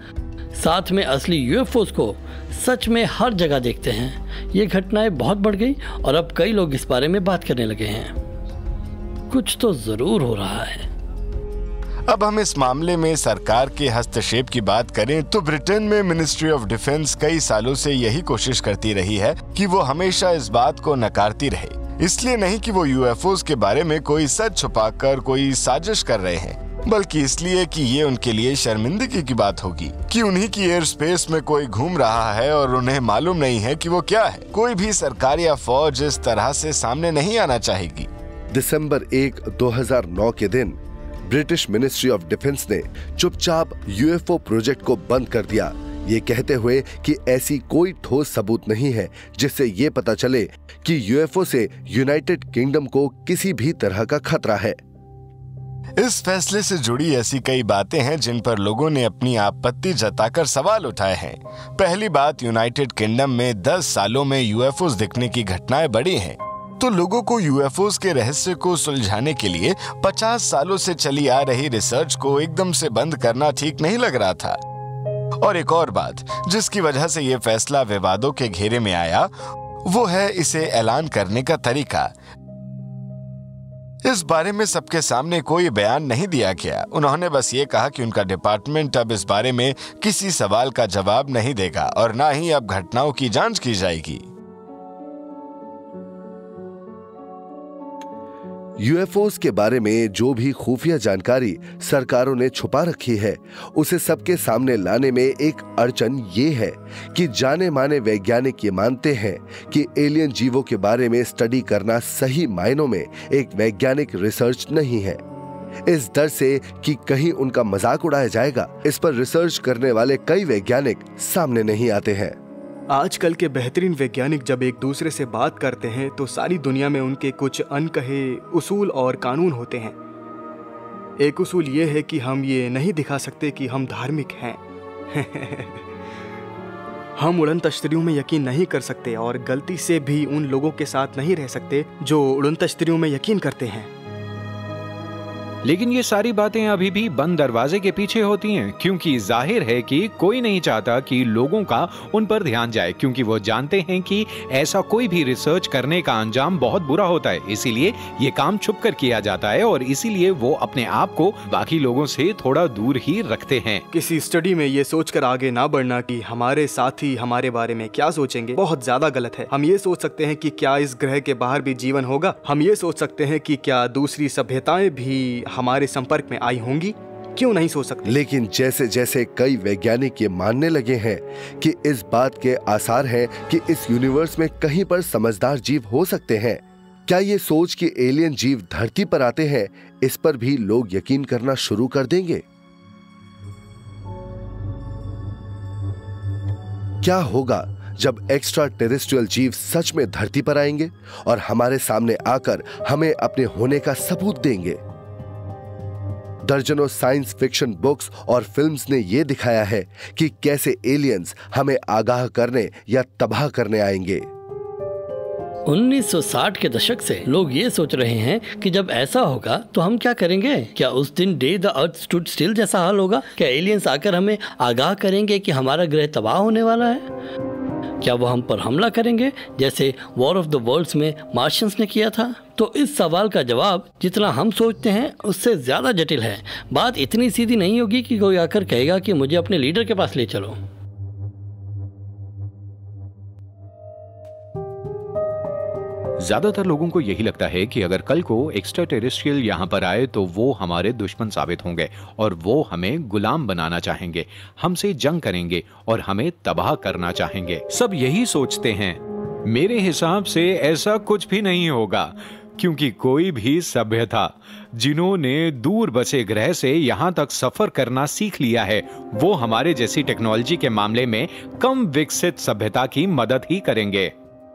साथ में असली यूएफओस को सच में हर जगह देखते हैं। ये घटनाएं बहुत बढ़ गई और अब कई लोग इस बारे में बात करने लगे हैं। कुछ तो जरूर हो रहा है। अब हम इस मामले में सरकार के हस्तक्षेप की बात करें तो ब्रिटेन में मिनिस्ट्री ऑफ डिफेंस कई सालों से यही कोशिश करती रही है कि वो हमेशा इस बात को नकारती रहे। इसलिए नहीं कि वो यूएफओस के बारे में कोई सच छुपाकर कोई साजिश कर रहे हैं, बल्कि इसलिए कि ये उनके लिए शर्मिंदगी की बात होगी कि उन्हीं की एयर स्पेस में कोई घूम रहा है और उन्हें मालूम नहीं है कि वो क्या है। कोई भी सरकार या फौज इस तरह से सामने नहीं आना चाहेगी। दिसंबर 1, 2009 के दिन ब्रिटिश मिनिस्ट्री ऑफ डिफेंस ने चुपचाप यूएफओ प्रोजेक्ट को बंद कर दिया, ये कहते हुए कि ऐसी कोई ठोस सबूत नहीं है जिससे ये पता चले कि यूएफओ से यूनाइटेड किंगडम को किसी भी तरह का खतरा है। इस फैसले से जुड़ी ऐसी कई बातें हैं जिन पर लोगों ने अपनी आपत्ति जताकर सवाल उठाए हैं। पहली बात, यूनाइटेड किंगडम में 10 सालों में यूएफओस दिखने की घटनाएं बढ़ी हैं, तो लोगों को यूएफओस के रहस्य को सुलझाने के लिए 50 सालों से चली आ रही रिसर्च को एकदम से बंद करना ठीक नहीं लग रहा था। और एक और बात जिसकी वजह से ये फैसला विवादों के घेरे में आया, वो है इसे ऐलान करने का तरीका। इस बारे में सबके सामने कोई बयान नहीं दिया गया। उन्होंने बस ये कहा कि उनका डिपार्टमेंट अब इस बारे में किसी सवाल का जवाब नहीं देगा और ना ही अब घटनाओं की जांच की जाएगी। यूएफओस के बारे में जो भी खुफिया जानकारी सरकारों ने छुपा रखी है, उसे सबके सामने लाने में एक अड़चन ये है कि जाने माने वैज्ञानिक ये मानते हैं कि एलियन जीवों के बारे में स्टडी करना सही मायनों में एक वैज्ञानिक रिसर्च नहीं है। इस डर से कि कहीं उनका मजाक उड़ाया जाएगा, इस पर रिसर्च करने वाले कई वैज्ञानिक सामने नहीं आते हैं। आजकल के बेहतरीन वैज्ञानिक जब एक दूसरे से बात करते हैं तो सारी दुनिया में उनके कुछ अनकहे उसूल और कानून होते हैं। एक उसूल ये है कि हम ये नहीं दिखा सकते कि हम धार्मिक हैं। हम उड़न तश्तरियों में यकीन नहीं कर सकते और गलती से भी उन लोगों के साथ नहीं रह सकते जो उड़न तश्तरियों में यकीन करते हैं। लेकिन ये सारी बातें अभी भी बंद दरवाजे के पीछे होती हैं, क्योंकि जाहिर है कि कोई नहीं चाहता कि लोगों का उन पर ध्यान जाए, क्योंकि वो जानते हैं कि ऐसा कोई भी रिसर्च करने का अंजाम बहुत बुरा होता है। इसीलिए ये काम छुपकर किया जाता है और इसीलिए वो अपने आप को बाकी लोगों से थोड़ा दूर ही रखते हैं। किसी स्टडी में ये सोचकर आगे ना बढ़ना कि हमारे साथी हमारे बारे में क्या सोचेंगे, बहुत ज्यादा गलत है। हम ये सोच सकते हैं कि क्या इस ग्रह के बाहर भी जीवन होगा। हम ये सोच सकते हैं कि क्या दूसरी सभ्यताएं भी हमारे संपर्क में आई होंगी। क्यों नहीं सोच सकते? लेकिन जैसे जैसे कई वैज्ञानिक ये मानने लगे हैं कि इस बात के आसार हैं कि इस यूनिवर्स में कहीं पर समझदार जीव हो सकते हैं, क्या ये सोच कि एलियन जीव धरती पर आते हैं, इस पर भी लोग यकीन करना शुरू कर देंगे। क्या होगा जब एक्स्ट्रा टेरेस्ट्रियल जीव सच में धरती पर आएंगे और हमारे सामने आकर हमें अपने होने का सबूत देंगे? दर्जनों साइंस फिक्शन बुक्स और फिल्म्स ने यह दिखाया है कि कैसे एलियंस हमें आगाह करने या तबाह करने आएंगे। 1960 के दशक से लोग ये सोच रहे हैं कि जब ऐसा होगा तो हम क्या करेंगे। क्या उस दिन day the earth stood still जैसा हाल होगा? क्या एलियंस आकर हमें आगाह करेंगे कि हमारा ग्रह तबाह होने वाला है? क्या वो हम पर हमला करेंगे जैसे वॉर ऑफ द वर्ल्ड्स में मार्शियंस ने किया था? तो इस सवाल का जवाब जितना हम सोचते हैं उससे ज़्यादा जटिल है। बात इतनी सीधी नहीं होगी कि कोई आकर कहेगा कि मुझे अपने लीडर के पास ले चलो। ज्यादातर लोगों को यही लगता है कि अगर कल को एक्स्ट्रा टेरेस्ट्रियल यहाँ पर आए तो वो हमारे दुश्मन साबित होंगे और वो हमें गुलाम बनाना चाहेंगे, हमसे जंग करेंगे और हमें तबाह करना चाहेंगे। सब यही सोचते हैं। मेरे हिसाब से ऐसा कुछ भी नहीं होगा, क्योंकि कोई भी सभ्यता जिन्होंने दूर बसे ग्रह से यहाँ तक सफर करना सीख लिया है, वो हमारे जैसी टेक्नोलॉजी के मामले में कम विकसित सभ्यता की मदद ही करेंगे।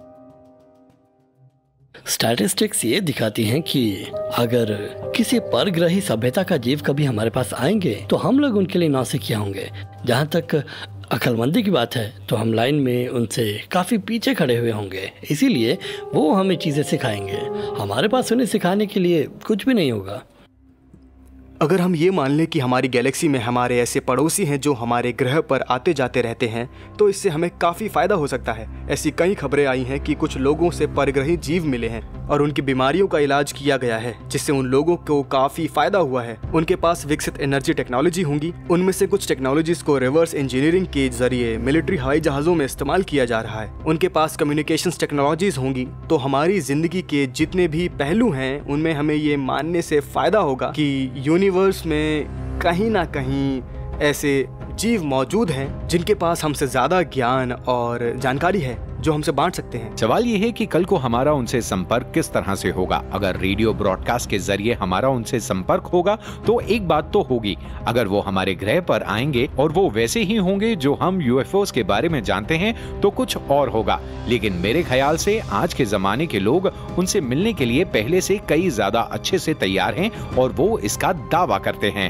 स्टैटिस्टिक्स ये दिखाती हैं कि अगर किसी परग्रही सभ्यता का जीव कभी हमारे पास आएंगे तो हम लोग उनके लिए नौसिखिया होंगे। जहाँ तक अक्लमंदी की बात है तो हम लाइन में उनसे काफ़ी पीछे खड़े हुए होंगे, इसीलिए वो हमें चीज़ें सिखाएंगे। हमारे पास उन्हें सिखाने के लिए कुछ भी नहीं होगा। अगर हम ये मान लें कि हमारी गैलेक्सी में हमारे ऐसे पड़ोसी हैं जो हमारे ग्रह पर आते जाते रहते हैं, तो इससे हमें काफ़ी फायदा हो सकता है। ऐसी कई खबरें आई हैं कि कुछ लोगों से परग्रही जीव मिले हैं और उनकी बीमारियों का इलाज किया गया है, जिससे उन लोगों को काफ़ी फायदा हुआ है। उनके पास विकसित एनर्जी टेक्नोलॉजी होंगी। उनमें से कुछ टेक्नोलॉजीज को रिवर्स इंजीनियरिंग के जरिए मिलिट्री हवाई जहाज़ों में इस्तेमाल किया जा रहा है। उनके पास कम्युनिकेशंस टेक्नोलॉजीज होंगी। तो हमारी जिंदगी के जितने भी पहलू हैं, उनमें हमें ये मानने से फायदा होगा कि यूनिवर्स में कहीं ना कहीं ऐसे जीव मौजूद हैं जिनके पास हमसे ज्यादा ज्ञान और जानकारी है, जो हमसे बांट सकते हैं। सवाल ये है कि कल को हमारा उनसे संपर्क किस तरह से होगा। अगर रेडियो ब्रॉडकास्ट के जरिए हमारा उनसे संपर्क होगा तो एक बात तो होगी, अगर वो हमारे ग्रह पर आएंगे और वो वैसे ही होंगे जो हम यूएफओस के बारे में जानते हैं तो कुछ और होगा। लेकिन मेरे ख्याल से आज के जमाने के लोग उनसे मिलने के लिए पहले से कई ज्यादा अच्छे से तैयार हैं और वो इसका दावा करते हैं।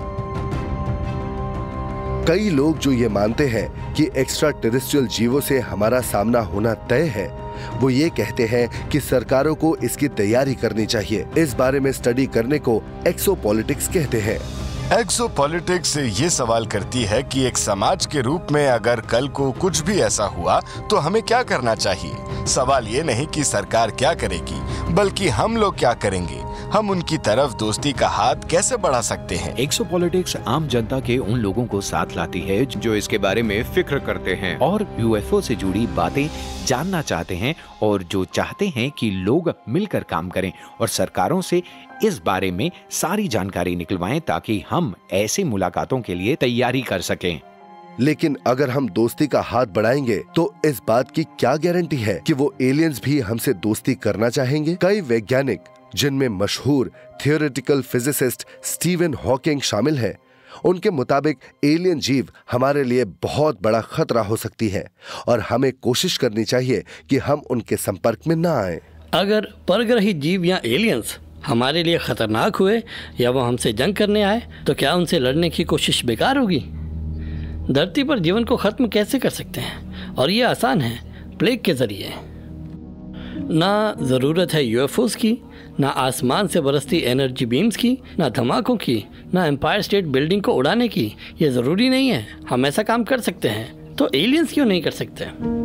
कई लोग जो ये मानते हैं कि एक्स्ट्रा टेरेस्ट्रियल जीवों से हमारा सामना होना तय है, वो ये कहते हैं कि सरकारों को इसकी तैयारी करनी चाहिए। इस बारे में स्टडी करने को एक्सोपॉलिटिक्स कहते हैं। एक्सोपॉलिटिक्स ये सवाल करती है कि एक समाज के रूप में अगर कल को कुछ भी ऐसा हुआ तो हमें क्या करना चाहिए। सवाल ये नहीं कि सरकार क्या करेगी, बल्कि हम लोग क्या करेंगे। हम उनकी तरफ दोस्ती का हाथ कैसे बढ़ा सकते हैं। एक्सोपॉलिटिक्स आम जनता के उन लोगों को साथ लाती है जो इसके बारे में फिक्र करते हैं और यूएफओ से जुड़ी बातें जानना चाहते हैं और जो चाहते हैं कि लोग मिलकर काम करें और सरकारों से इस बारे में सारी जानकारी निकलवाएं ताकि हम ऐसी मुलाकातों के लिए तैयारी कर सकें। लेकिन अगर हम दोस्ती का हाथ बढ़ाएंगे तो इस बात की क्या गारंटी है कि वो एलियंस भी हमसे दोस्ती करना चाहेंगे। कई वैज्ञानिक, जिनमें मशहूर थियोरेटिकल फिजिसिस्ट स्टीवन हॉकिंग शामिल है, उनके मुताबिक एलियन जीव हमारे लिए बहुत बड़ा खतरा हो सकती है और हमें कोशिश करनी चाहिए कि हम उनके संपर्क में ना आए। अगर परग्रही जीव या एलियंस हमारे लिए खतरनाक हुए या वो हमसे जंग करने आए तो क्या उनसे लड़ने की कोशिश बेकार होगी। धरती पर जीवन को खत्म कैसे कर सकते हैं, और ये आसान है, प्लेग के जरिए। ना ज़रूरत है यूएफओस की, ना आसमान से बरसती एनर्जी बीम्स की, ना धमाकों की, ना एम्पायर स्टेट बिल्डिंग को उड़ाने की। ये ज़रूरी नहीं है। हम ऐसा काम कर सकते हैं तो एलियंस क्यों नहीं कर सकते।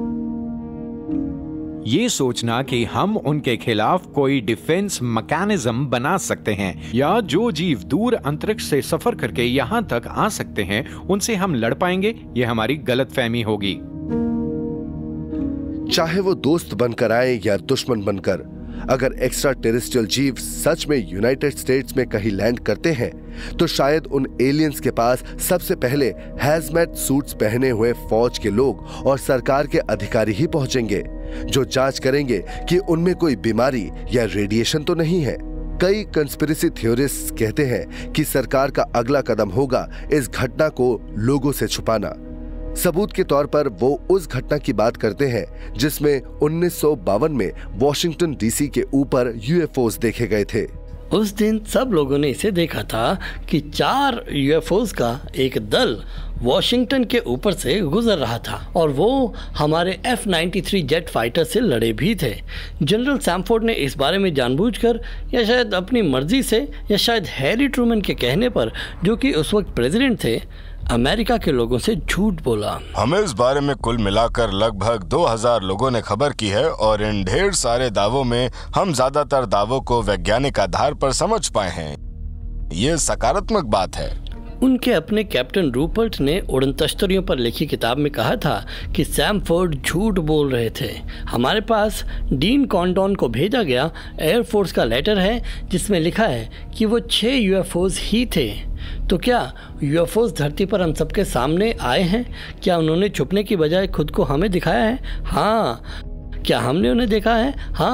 ये सोचना कि हम उनके खिलाफ कोई डिफेंस मैकेनिज्म बना सकते हैं या जो जीव दूर अंतरिक्ष से सफर करके यहाँ तक आ सकते हैं उनसे हम लड़ पाएंगे, ये हमारी गलतफहमी होगी। चाहे वो दोस्त बनकर आए या दुश्मन बनकर, अगर एक्स्ट्रा टेरेस्ट्रियल जीव सच में यूनाइटेड स्टेट्स में कहीं लैंड करते हैं तो शायद उन एलियंस के पास सबसे पहले हैजमैट सूट्स पहने हुए फौज के लोग और सरकार के अधिकारी ही पहुंचेंगे, जो जांच करेंगे कि उनमें कोई बीमारी या रेडिएशन तो नहीं है। कई कंस्पिरेसी थ्योरिस्ट्स कहते हैं कि सरकार का अगला कदम होगा इस घटना को लोगों से छुपाना। सबूत के तौर पर वो उस घटना की बात करते हैं जिसमें 1952 में वॉशिंगटन डीसी के ऊपर यूएफओस देखे गए थे। उस दिन सब लोगों ने इसे देखा था कि 4 यूएफओस का एक दल वॉशिंगटन के ऊपर से गुजर रहा था और वो हमारे F-93 जेट फाइटर से लड़े भी थे। जनरल सैमफोर्ड ने इस बारे में जानबूझकर या शायद अपनी मर्जी से या शायद हैरी ट्रूमैन के कहने पर, जो कि उस वक्त प्रेसिडेंट थे, अमेरिका के लोगों से झूठ बोला। हमें इस बारे में कुल मिलाकर लगभग 2000 लोगों ने खबर की है और इन ढेर सारे दावों में हम ज्यादातर दावों को वैज्ञानिक आधार पर समझ पाए हैं। ये सकारात्मक बात है। उनके अपने कैप्टन रूपर्ट ने उड़न तश्तरियों पर लिखी किताब में कहा था कि सैमफोर्ड झूठ बोल रहे थे। हमारे पास डीन कॉन्डॉन को भेजा गया एयरफोर्स का लेटर है जिसमें लिखा है कि वो 6 यूएफओस ही थे। तो क्या यूएफओस धरती पर हम सबके सामने आए हैं? क्या उन्होंने छुपने की बजाय खुद को हमें दिखाया है? हाँ। क्या हमने उन्हें देखा है?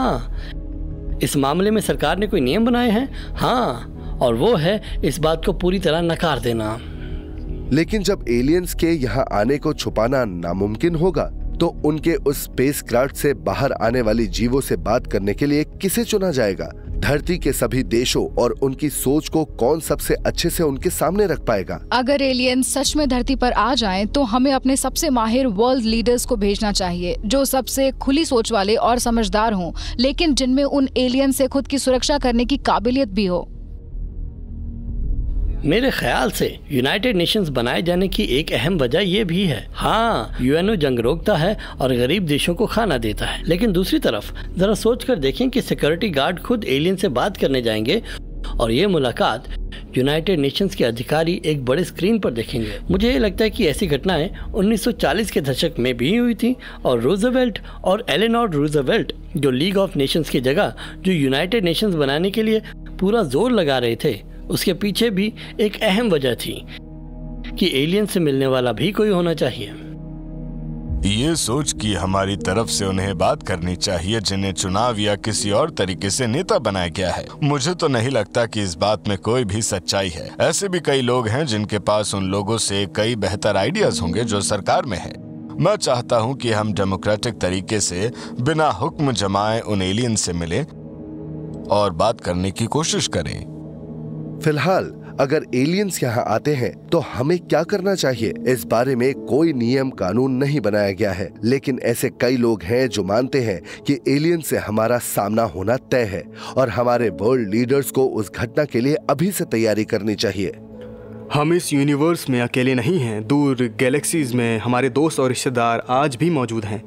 हाँ। इस मामले में सरकार ने कोई नियम बनाए हैं? हाँ। और वो है इस बात को पूरी तरह नकार देना। लेकिन जब एलियंस के यहाँ आने को छुपाना नामुमकिन होगा तो उनके उस स्पेसक्राफ्ट से बाहर आने वाली जीवों से बात करने के लिए किसे चुना जाएगा? धरती के सभी देशों और उनकी सोच को कौन सबसे अच्छे से उनके सामने रख पाएगा? अगर एलियंस सच में धरती पर आ जाएं, तो हमें अपने सबसे माहिर वर्ल्ड लीडर्स को भेजना चाहिए, जो सबसे खुली सोच वाले और समझदार हों, लेकिन जिनमें उन एलियंस से खुद की सुरक्षा करने की काबिलियत भी हो। मेरे ख्याल से यूनाइटेड नेशंस बनाए जाने की एक अहम वजह यह भी है। हाँ, यूएनओ जंग रोकता है और गरीब देशों को खाना देता है, लेकिन दूसरी तरफ जरा सोच कर देखें कि सिक्योरिटी गार्ड खुद एलियन से बात करने जाएंगे और ये मुलाकात यूनाइटेड नेशंस के अधिकारी एक बड़े स्क्रीन पर देखेंगे। मुझे ये लगता है कि ऐसी घटनाएं 1940 के दशक में भी हुई थी और रूजवेल्ट और एलेनोर रूजवेल्ट जो लीग ऑफ नेशंस की जगह जो यूनाइटेड नेशंस बनाने के लिए पूरा जोर लगा रहे थे, उसके पीछे भी एक अहम वजह थी कि एलियन से मिलने वाला भी कोई होना चाहिए। ये सोच कि हमारी तरफ से उन्हें बात करनी चाहिए जिन्हें चुनाव या किसी और तरीके से नेता बनाया गया है, मुझे तो नहीं लगता कि इस बात में कोई भी सच्चाई है। ऐसे भी कई लोग हैं जिनके पास उन लोगों से कई बेहतर आइडियाज होंगे जो सरकार में है। मैं चाहता हूं कि हम डेमोक्रेटिक तरीके से बिना हुक्म जमाए उन एलियन से मिलें और बात करने की कोशिश करें। फिलहाल अगर एलियंस यहाँ आते हैं तो हमें क्या करना चाहिए, इस बारे में कोई नियम कानून नहीं बनाया गया है, लेकिन ऐसे कई लोग हैं जो मानते हैं कि एलियन से हमारा सामना होना तय है और हमारे वर्ल्ड लीडर्स को उस घटना के लिए अभी से तैयारी करनी चाहिए। हम इस यूनिवर्स में अकेले नहीं हैं, दूर गैलेक्सीज में हमारे दोस्त और रिश्तेदार आज भी मौजूद हैं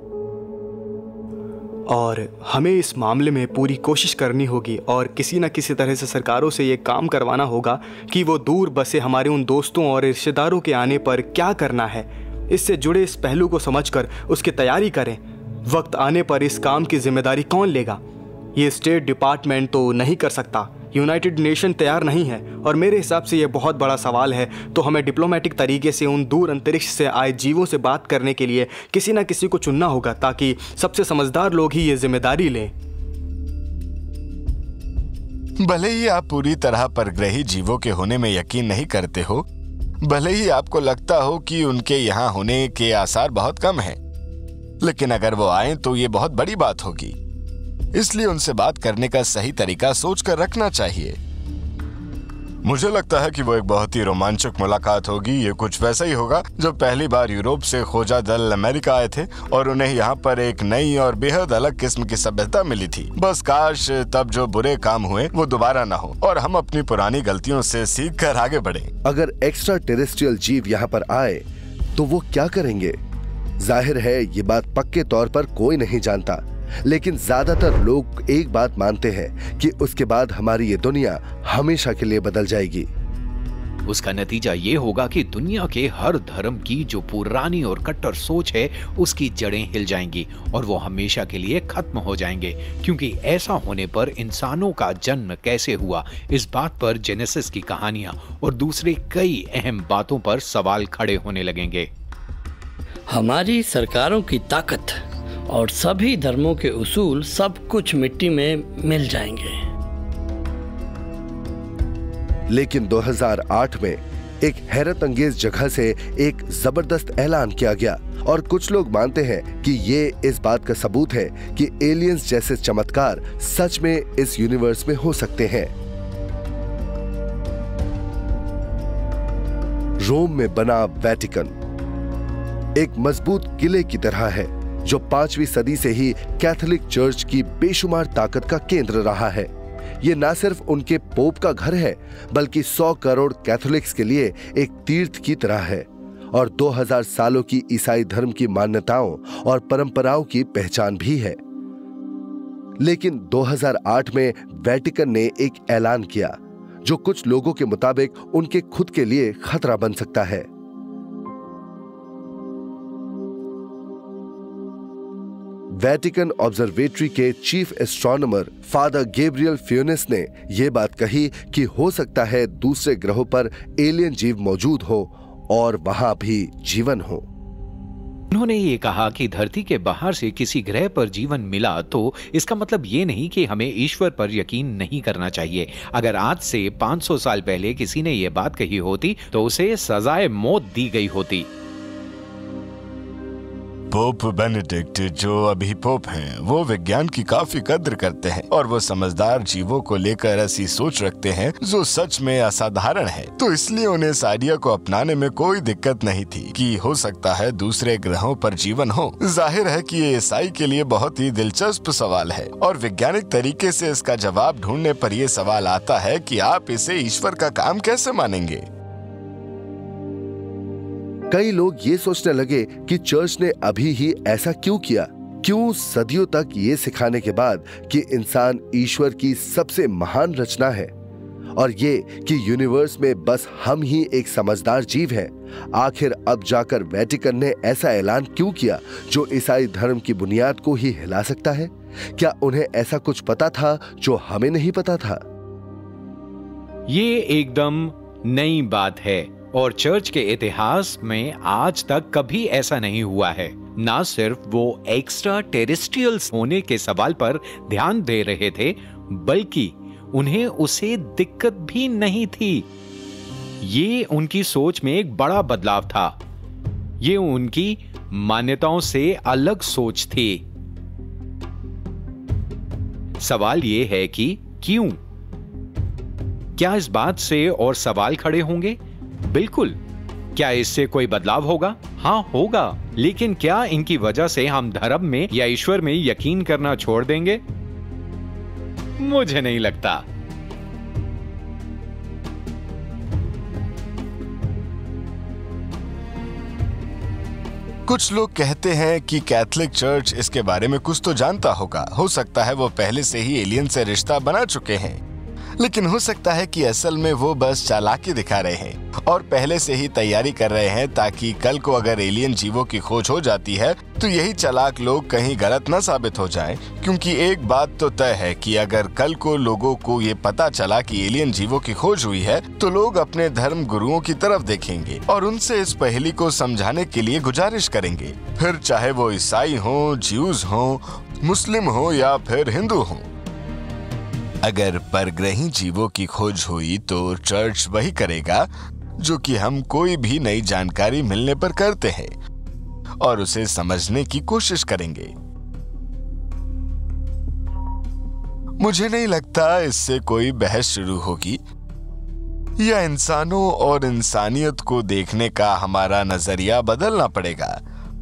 और हमें इस मामले में पूरी कोशिश करनी होगी और किसी न किसी तरह से सरकारों से ये काम करवाना होगा कि वो दूर बसे हमारे उन दोस्तों और रिश्तेदारों के आने पर क्या करना है, इससे जुड़े इस पहलू को समझकर उसकी तैयारी करें। वक्त आने पर इस काम की जिम्मेदारी कौन लेगा? ये स्टेट डिपार्टमेंट तो नहीं कर सकता, यूनाइटेड नेशन तैयार नहीं है और मेरे हिसाब से ये बहुत बड़ा सवाल है। तो हमें डिप्लोमेटिक तरीके से उन दूर अंतरिक्ष से आए जीवों से बात करने के लिए किसी न किसी को चुनना होगा ताकि सबसे समझदार लोग ही ये जिम्मेदारी लें। भले ही आप पूरी तरह परग्रही जीवों के होने में यकीन नहीं करते हो, भले ही आपको लगता हो कि उनके यहाँ होने के आसार बहुत कम हैं, लेकिन अगर वो आए तो ये बहुत बड़ी बात होगी। इसलिए उनसे बात करने का सही तरीका सोचकर रखना चाहिए। मुझे लगता है कि वो एक बहुत ही रोमांचक मुलाकात होगी। ये कुछ वैसा ही होगा जब पहली बार यूरोप से खोजा दल अमेरिका आए थे और उन्हें यहाँ पर एक नई और बेहद अलग किस्म की सभ्यता मिली थी। बस काश तब जो बुरे काम हुए वो दोबारा ना हो और हम अपनी पुरानी गलतियों से सीख कर आगे बढ़े। अगर एक्स्ट्रा टेरेस्ट्रियल जीव यहाँ पर आए तो वो क्या करेंगे? जाहिर है ये बात पक्के तौर पर कोई नहीं जानता, लेकिन ज्यादातर लोग एक बात मानते हैं कि उसके बाद हमारी ये दुनिया हमेशा के लिए बदल जाएगी। उसका नतीजा ये होगा कि दुनिया के हर धर्म की जो पुरानी और कट्टर सोच है उसकी जड़ें हिल जाएंगी और वो हमेशा के लिए खत्म हो जाएंगे। क्योंकि ऐसा होने पर इंसानों का जन्म कैसे हुआ, इस बात पर जेनेसिस की कहानियां और दूसरे कई अहम बातों पर सवाल खड़े होने लगेंगे। हमारी सरकारों की ताकत और सभी धर्मों के उसूल सब कुछ मिट्टी में मिल जाएंगे। लेकिन 2008 में एक हैरत अंगेज जगह से एक जबरदस्त ऐलान किया गया और कुछ लोग मानते हैं कि ये इस बात का सबूत है कि एलियंस जैसे चमत्कार सच में इस यूनिवर्स में हो सकते हैं। रोम में बना वेटिकन एक मजबूत किले की तरह है जो 5वीं सदी से ही कैथोलिक चर्च की बेशुमार ताकत का केंद्र रहा है। ये न सिर्फ उनके पोप का घर है बल्कि 100 करोड़ कैथोलिक्स के लिए एक तीर्थ की तरह है और 2000 सालों की ईसाई धर्म की मान्यताओं और परंपराओं की पहचान भी है। लेकिन 2008 में वेटिकन ने एक ऐलान किया जो कुछ लोगों के मुताबिक उनके खुद के लिए खतरा बन सकता है। वेटिकन ऑब्जर्वेटरी के chief astronomer father Gabriel Funes ने यह बात कही कि हो सकता है दूसरे ग्रहों पर एलियन जीव मौजूद हो और वहां भी जीवन हो। उन्होंने ये कहा कि धरती के बाहर से किसी ग्रह पर जीवन मिला तो इसका मतलब ये नहीं कि हमें ईश्वर पर यकीन नहीं करना चाहिए। अगर आज से 500 साल पहले किसी ने ये बात कही होती तो उसे सजाए मौत दी गई होती। पोप बेनेडिक्ट जो अभी पोप हैं, वो विज्ञान की काफी कद्र करते हैं और वो समझदार जीवों को लेकर ऐसी सोच रखते हैं जो सच में असाधारण है। तो इसलिए उन्हें इस आइडिया को अपनाने में कोई दिक्कत नहीं थी कि हो सकता है दूसरे ग्रहों पर जीवन हो। जाहिर है कि ये ईसाई के लिए बहुत ही दिलचस्प सवाल है और वैज्ञानिक तरीके से इसका जवाब ढूंढने पर यह सवाल आता है कि आप इसे ईश्वर का काम कैसे मानेंगे। कई लोग ये सोचने लगे कि चर्च ने अभी ही ऐसा क्यों किया, क्यों सदियों तक ये सिखाने के बाद कि इंसान ईश्वर की सबसे महान रचना है और ये कि यूनिवर्स में बस हम ही एक समझदार जीव हैं, आखिर अब जाकर वेटिकन ने ऐसा ऐलान क्यों किया जो ईसाई धर्म की बुनियाद को ही हिला सकता है? क्या उन्हें ऐसा कुछ पता था जो हमें नहीं पता था? ये एकदम नई बात है और चर्च के इतिहास में आज तक कभी ऐसा नहीं हुआ है। ना सिर्फ वो एक्स्ट्रा टेरेस्ट्रियल्स होने के सवाल पर ध्यान दे रहे थे, बल्कि उन्हें उसे दिक्कत भी नहीं थी। ये उनकी सोच में एक बड़ा बदलाव था। ये उनकी मान्यताओं से अलग सोच थी। सवाल ये है कि क्यों? क्या इस बात से और सवाल खड़े होंगे? बिल्कुल। क्या इससे कोई बदलाव होगा? हाँ, होगा। लेकिन क्या इनकी वजह से हम धर्म में या ईश्वर में यकीन करना छोड़ देंगे? मुझे नहीं लगता। कुछ लोग कहते हैं कि कैथोलिक चर्च इसके बारे में कुछ तो जानता होगा। हो सकता है वो पहले से ही एलियन से रिश्ता बना चुके हैं, लेकिन हो सकता है कि असल में वो बस चालाकी दिखा रहे हैं और पहले से ही तैयारी कर रहे हैं ताकि कल को अगर एलियन जीवों की खोज हो जाती है तो यही चालाक लोग कहीं गलत न साबित हो जाएं। क्योंकि एक बात तो तय है कि अगर कल को लोगों को ये पता चला कि एलियन जीवों की खोज हुई है तो लोग अपने धर्म गुरुओं की तरफ देखेंगे और उनसे इस पहेली को समझाने के लिए गुजारिश करेंगे, फिर चाहे वो ईसाई हो, ज्यूज हो, मुस्लिम हो या फिर हिंदू हो। अगर परग्रही जीवों की खोज हुई तो चर्च वही करेगा जो कि हम कोई भी नई जानकारी मिलने पर करते हैं और उसे समझने की कोशिश करेंगे। मुझे नहीं लगता इससे कोई बहस शुरू होगी या इंसानों और इंसानियत को देखने का हमारा नजरिया बदलना पड़ेगा।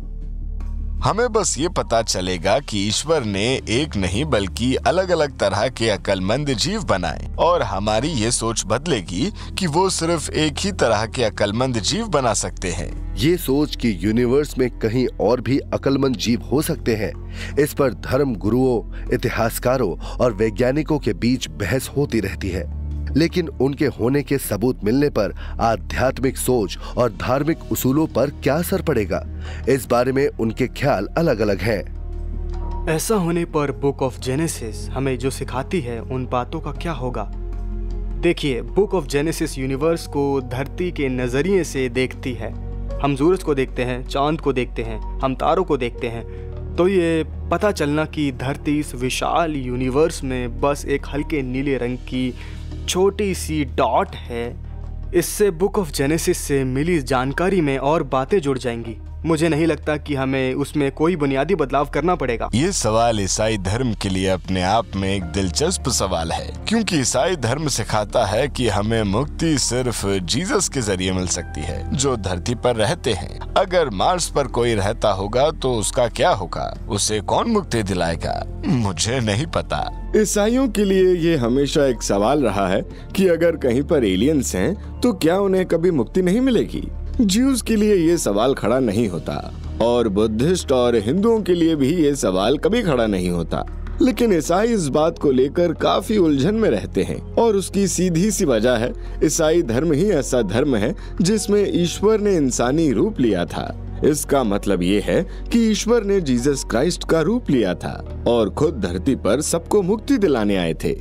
हमें बस ये पता चलेगा कि ईश्वर ने एक नहीं बल्कि अलग अलग तरह के अक्लमंद जीव बनाए और हमारी ये सोच बदलेगी कि वो सिर्फ एक ही तरह के अक्लमंद जीव बना सकते हैं। ये सोच कि यूनिवर्स में कहीं और भी अक्लमंद जीव हो सकते हैं, इस पर धर्म गुरुओं, इतिहासकारों और वैज्ञानिकों के बीच बहस होती रहती है। लेकिन उनके होने के सबूत मिलने पर आध्यात्मिक सोच और धार्मिक उसूलों पर क्या असर पड़ेगा, इस बारे में उनके ख्याल अलग अलग हैं। ऐसा होने पर बुक ऑफ जेनेसिस हमें जो सिखाती है उन बातों का क्या होगा? देखिए, बुक ऑफ जेनेसिस यूनिवर्स को धरती के नजरिए से देखती है। हम सूरज को देखते हैं, चांद को देखते हैं, हम तारों को देखते हैं, तो ये पता चलना कि धरती इस विशाल यूनिवर्स में बस एक हल्के नीले रंग की छोटी सी डॉट है, इससे बुक ऑफ जेनेसिस से मिली जानकारी में और बातें जुड़ जाएंगी। मुझे नहीं लगता कि हमें उसमें कोई बुनियादी बदलाव करना पड़ेगा। ये सवाल ईसाई धर्म के लिए अपने आप में एक दिलचस्प सवाल है, क्योंकि ईसाई धर्म सिखाता है कि हमें मुक्ति सिर्फ जीसस के जरिए मिल सकती है जो धरती पर रहते हैं। अगर मार्स पर कोई रहता होगा तो उसका क्या होगा? उसे कौन मुक्ति दिलाएगा? मुझे नहीं पता। ईसाइयों के लिए ये हमेशा एक सवाल रहा है कि अगर कहीं पर एलियंस हैं तो क्या उन्हें कभी मुक्ति नहीं मिलेगी। ज्यूज के लिए ये सवाल खड़ा नहीं होता और बुद्धिस्ट और हिंदुओं के लिए भी ये सवाल कभी खड़ा नहीं होता। लेकिन ईसाई इस बात को लेकर काफी उलझन में रहते हैं और उसकी सीधी सी वजह है, ईसाई धर्म ही ऐसा धर्म है जिसमें ईश्वर ने इंसानी रूप लिया था। इसका मतलब ये है कि ईश्वर ने जीसस क्राइस्ट का रूप लिया था और खुद धरती पर सबको मुक्ति दिलाने आए थे।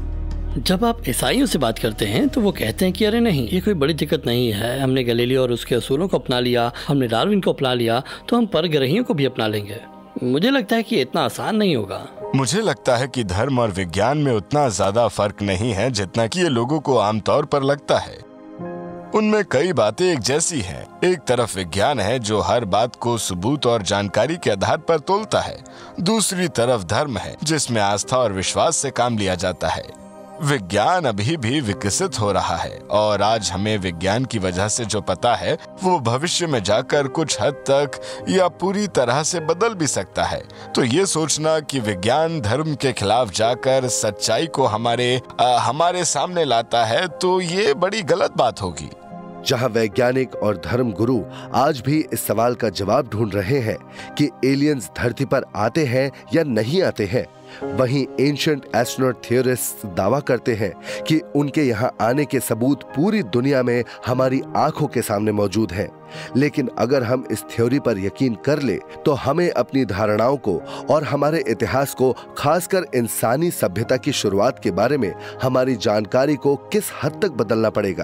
जब आप ईसाइयों से बात करते हैं तो वो कहते हैं कि अरे नहीं, ये कोई बड़ी दिक्कत नहीं है, हमने गैलीलियो और उसके असूलों को अपना लिया, हमने डार्विन को अपना लिया, तो हम परग्रहियों को भी अपना लेंगे। मुझे लगता है कि इतना आसान नहीं होगा। मुझे लगता है कि धर्म और विज्ञान में उतना ज्यादा फर्क नहीं है जितना कि ये लोगों को आमतौर पर लगता है। उनमें कई बातें एक जैसी हैं। एक तरफ विज्ञान है जो हर बात को सबूत और जानकारी के आधार पर तोलता है। दूसरी तरफ धर्म है जिसमें आस्था और विश्वास से काम लिया जाता है। विज्ञान अभी भी विकसित हो रहा है और आज हमें विज्ञान की वजह से जो पता है वो भविष्य में जाकर कुछ हद तक या पूरी तरह से बदल भी सकता है। तो ये सोचना कि विज्ञान धर्म के खिलाफ जाकर सच्चाई को हमारे सामने लाता है तो ये बड़ी गलत बात होगी। जहां वैज्ञानिक और धर्म गुरु आज भी इस सवाल का जवाब ढूंढ रहे हैं कि एलियंस धरती पर आते हैं या नहीं आते हैं, वहीं एंशिएंट एस्ट्रोनॉट थियोरिस्ट्स दावा करते हैं कि उनके यहां आने के सबूत पूरी दुनिया में हमारी आंखों के सामने मौजूद हैं। लेकिन अगर हम इस थ्योरी पर यकीन कर ले तो हमें अपनी धारणाओं को और हमारे इतिहास को, खासकर इंसानी सभ्यता की शुरुआत के बारे में हमारी जानकारी को किस हद तक बदलना पड़ेगा।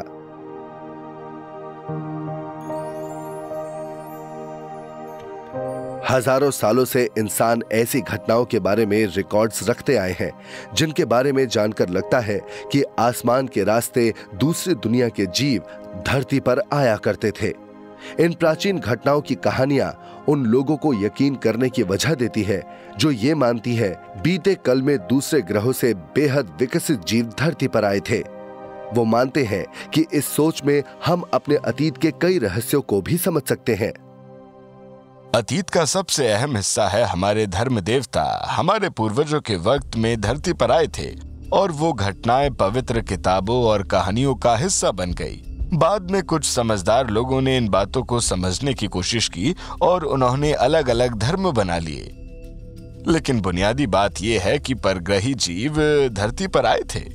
हजारों सालों से इंसान ऐसी घटनाओं के बारे में रिकॉर्ड्स रखते आए हैं जिनके बारे में जानकर लगता है कि आसमान के रास्ते दूसरी दुनिया के जीव धरती पर आया करते थे। इन प्राचीन घटनाओं की कहानियां उन लोगों को यकीन करने की वजह देती है जो ये मानती है बीते कल में दूसरे ग्रहों से बेहद विकसित जीव धरती पर आए थे। वो मानते हैं कि इस सोच में हम अपने अतीत के कई रहस्यों को भी समझ सकते हैं। अतीत का सबसे अहम हिस्सा है हमारे धर्म देवता हमारे पूर्वजों के वक्त में धरती पर आए थे और वो घटनाएं पवित्र किताबों और कहानियों का हिस्सा बन गई। बाद में कुछ समझदार लोगों ने इन बातों को समझने की कोशिश की और उन्होंने अलग अलग धर्म बना लिए। लेकिन बुनियादी बात यह है कि परग्रही जीव धरती पर आए थे।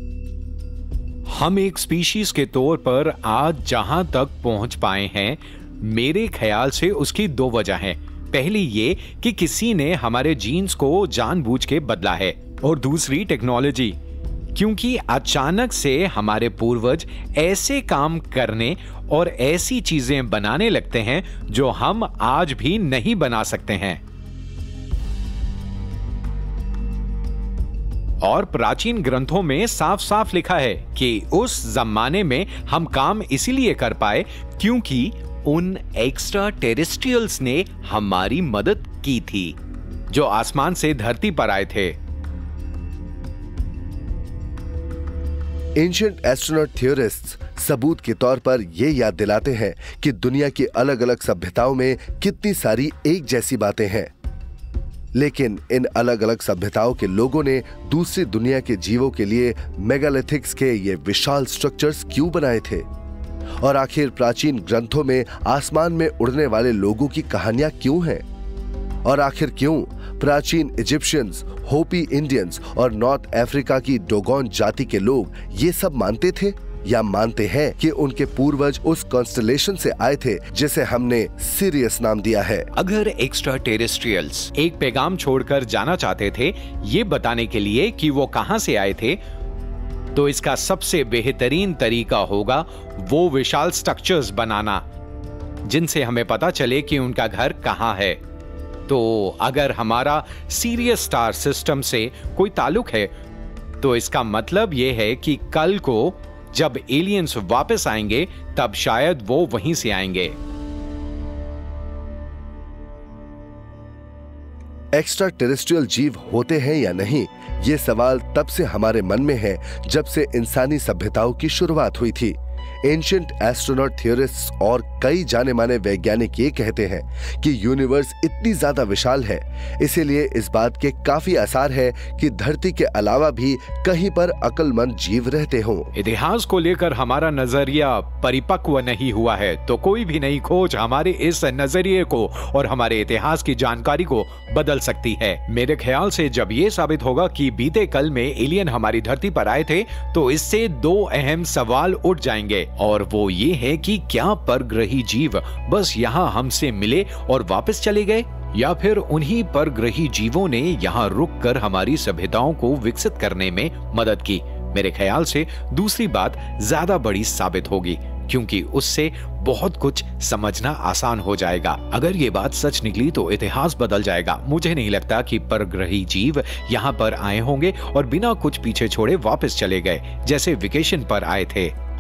हम एक स्पीशीज के तौर पर आज जहां तक पहुंच पाए हैं, मेरे ख्याल से उसकी दो वजह हैं। पहली ये कि किसी ने हमारे जीन्स को जानबूझ के बदला है और दूसरी टेक्नोलॉजी, क्योंकि अचानक से हमारे पूर्वज ऐसे काम करने और ऐसी चीजें बनाने लगते हैं जो हम आज भी नहीं बना सकते हैं। और प्राचीन ग्रंथों में साफ साफ लिखा है कि उस जमाने में हम काम इसीलिए कर पाए क्योंकि उन एक्स्ट्रा टेरेस्ट्रियल्स ने हमारी मदद की थी जो आसमान से धरती पर आए थे। एंशिएंट एस्ट्रोनॉट थियोरिस्ट्स सबूत के तौर पर यह याद दिलाते हैं कि दुनिया की अलग अलग सभ्यताओं में कितनी सारी एक जैसी बातें हैं। लेकिन इन अलग अलग सभ्यताओं के लोगों ने दूसरी दुनिया के जीवों के लिए मेगालिथिक्स के ये विशाल स्ट्रक्चर्स क्यों बनाए थे? और आखिर प्राचीन ग्रंथों में आसमान में उड़ने वाले लोगों की कहानियां क्यों हैं? और आखिर क्यों प्राचीन इजिप्शियंस, होपी इंडियंस और नॉर्थ अफ्रीका की डोगोन जाति के लोग ये सब मानते थे या मानते हैं कि उनके पूर्वज उस कॉन्स्टलेशन से आए थे जिसे हमने सिरियस नाम दिया है? अगर एक्स्ट्रा टेरेस्ट्रियल्स एक पैगाम छोड़कर जाना चाहते थे ये बताने के लिए कि वो कहां से आए थे, तो इसका सबसे बेहतरीन तरीका होगा वो विशाल स्ट्रक्चर्स बनाना जिनसे हमें पता चले कि उनका घर कहां है। तो अगर हमारा सीरियस स्टार सिस्टम से कोई ताल्लुक है तो इसका मतलब यह है कि कल को जब एलियंस वापस आएंगे तब शायद वो वहीं से आएंगे। एक्स्ट्रा टेरेस्ट्रियल जीव होते हैं या नहीं, ये सवाल तब से हमारे मन में है जब से इंसानी सभ्यताओं की शुरुआत हुई थी। एंशिएंट एस्ट्रोनॉट थियोरिस्ट्स और कई जाने माने वैज्ञानिक ये कहते हैं कि यूनिवर्स इतनी ज्यादा विशाल है, इसीलिए इस बात के काफी आसार है कि धरती के अलावा भी कहीं पर अक्लमंद जीव रहते हों। इतिहास को लेकर हमारा नजरिया परिपक्व नहीं हुआ है, तो कोई भी नई खोज हमारे इस नजरिए को और हमारे इतिहास की जानकारी को बदल सकती है। मेरे ख्याल से जब ये साबित होगा कि बीते कल में एलियन हमारी धरती पर आए थे, तो इससे दो अहम सवाल उठ जाएंगे, और वो ये है कि क्या परग्रही जीव बस यहाँ हमसे मिले और वापस चले गए, या फिर उन्हीं परग्रही जीवों ने यहाँ रुककर हमारी सभ्यताओं को विकसित करने में मदद की। मेरे ख्याल से दूसरी बात ज्यादा बड़ी साबित होगी, क्योंकि उससे बहुत कुछ समझना आसान हो जाएगा। अगर ये बात सच निकली तो इतिहास बदल जाएगा। मुझे नहीं लगता कि परग्रही जीव यहाँ पर आए होंगे और बिना कुछ पीछे छोड़े वापस चले गए, जैसे वेकेशन पर आए थे।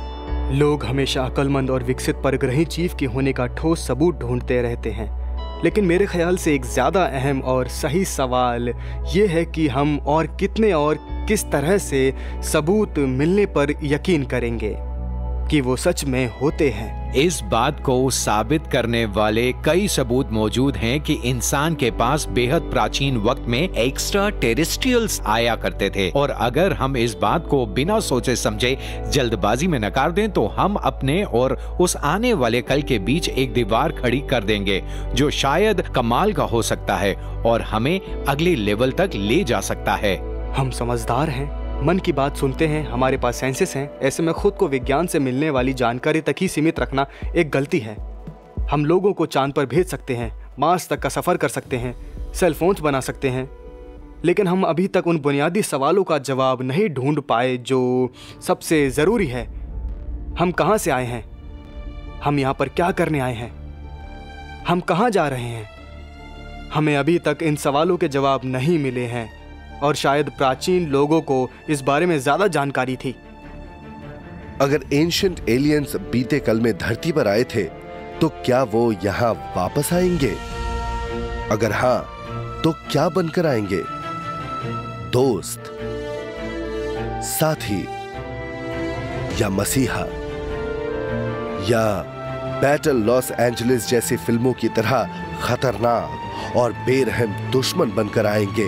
लोग हमेशा अक्लमंद और विकसित परग्रही जीव के होने का ठोस सबूत ढूंढते रहते हैं, लेकिन मेरे ख्याल से एक ज़्यादा अहम और सही सवाल ये है कि हम और कितने और किस तरह से सबूत मिलने पर यकीन करेंगे कि वो सच में होते हैं। इस बात को साबित करने वाले कई सबूत मौजूद हैं कि इंसान के पास बेहद प्राचीन वक्त में एक्स्ट्रा टेरेस्ट्रियल्स आया करते थे, और अगर हम इस बात को बिना सोचे समझे जल्दबाजी में नकार दें तो हम अपने और उस आने वाले कल के बीच एक दीवार खड़ी कर देंगे जो शायद कमाल का हो सकता है और हमें अगले लेवल तक ले जा सकता है। हम समझदार हैं, मन की बात सुनते हैं, हमारे पास सेंसेस हैं। ऐसे में खुद को विज्ञान से मिलने वाली जानकारी तक ही सीमित रखना एक गलती है। हम लोगों को चांद पर भेज सकते हैं, मार्स तक का सफ़र कर सकते हैं, सेल फोन्स बना सकते हैं, लेकिन हम अभी तक उन बुनियादी सवालों का जवाब नहीं ढूंढ पाए जो सबसे ज़रूरी है। हम कहाँ से आए हैं? हम यहाँ पर क्या करने आए हैं? हम कहाँ जा रहे हैं? हमें अभी तक इन सवालों के जवाब नहीं मिले हैं, और शायद प्राचीन लोगों को इस बारे में ज्यादा जानकारी थी। अगर एंशिएंट एलियंस बीते कल में धरती पर आए थे तो क्या वो यहां वापस आएंगे? अगर हां, तो क्या बनकर आएंगे? दोस्त, साथी, या मसीहा, या बैटल लॉस एंजलिस जैसी फिल्मों की तरह खतरनाक और बेरहम दुश्मन बनकर आएंगे?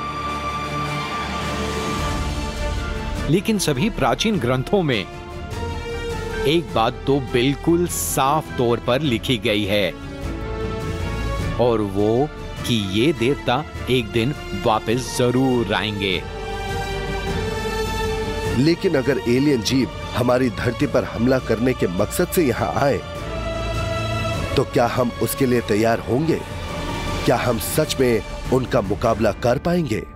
लेकिन सभी प्राचीन ग्रंथों में एक बात तो बिल्कुल साफ तौर पर लिखी गई है, और वो कि ये देवता एक दिन वापस जरूर आएंगे। लेकिन अगर एलियन जीव हमारी धरती पर हमला करने के मकसद से यहां आए तो क्या हम उसके लिए तैयार होंगे? क्या हम सच में उनका मुकाबला कर पाएंगे?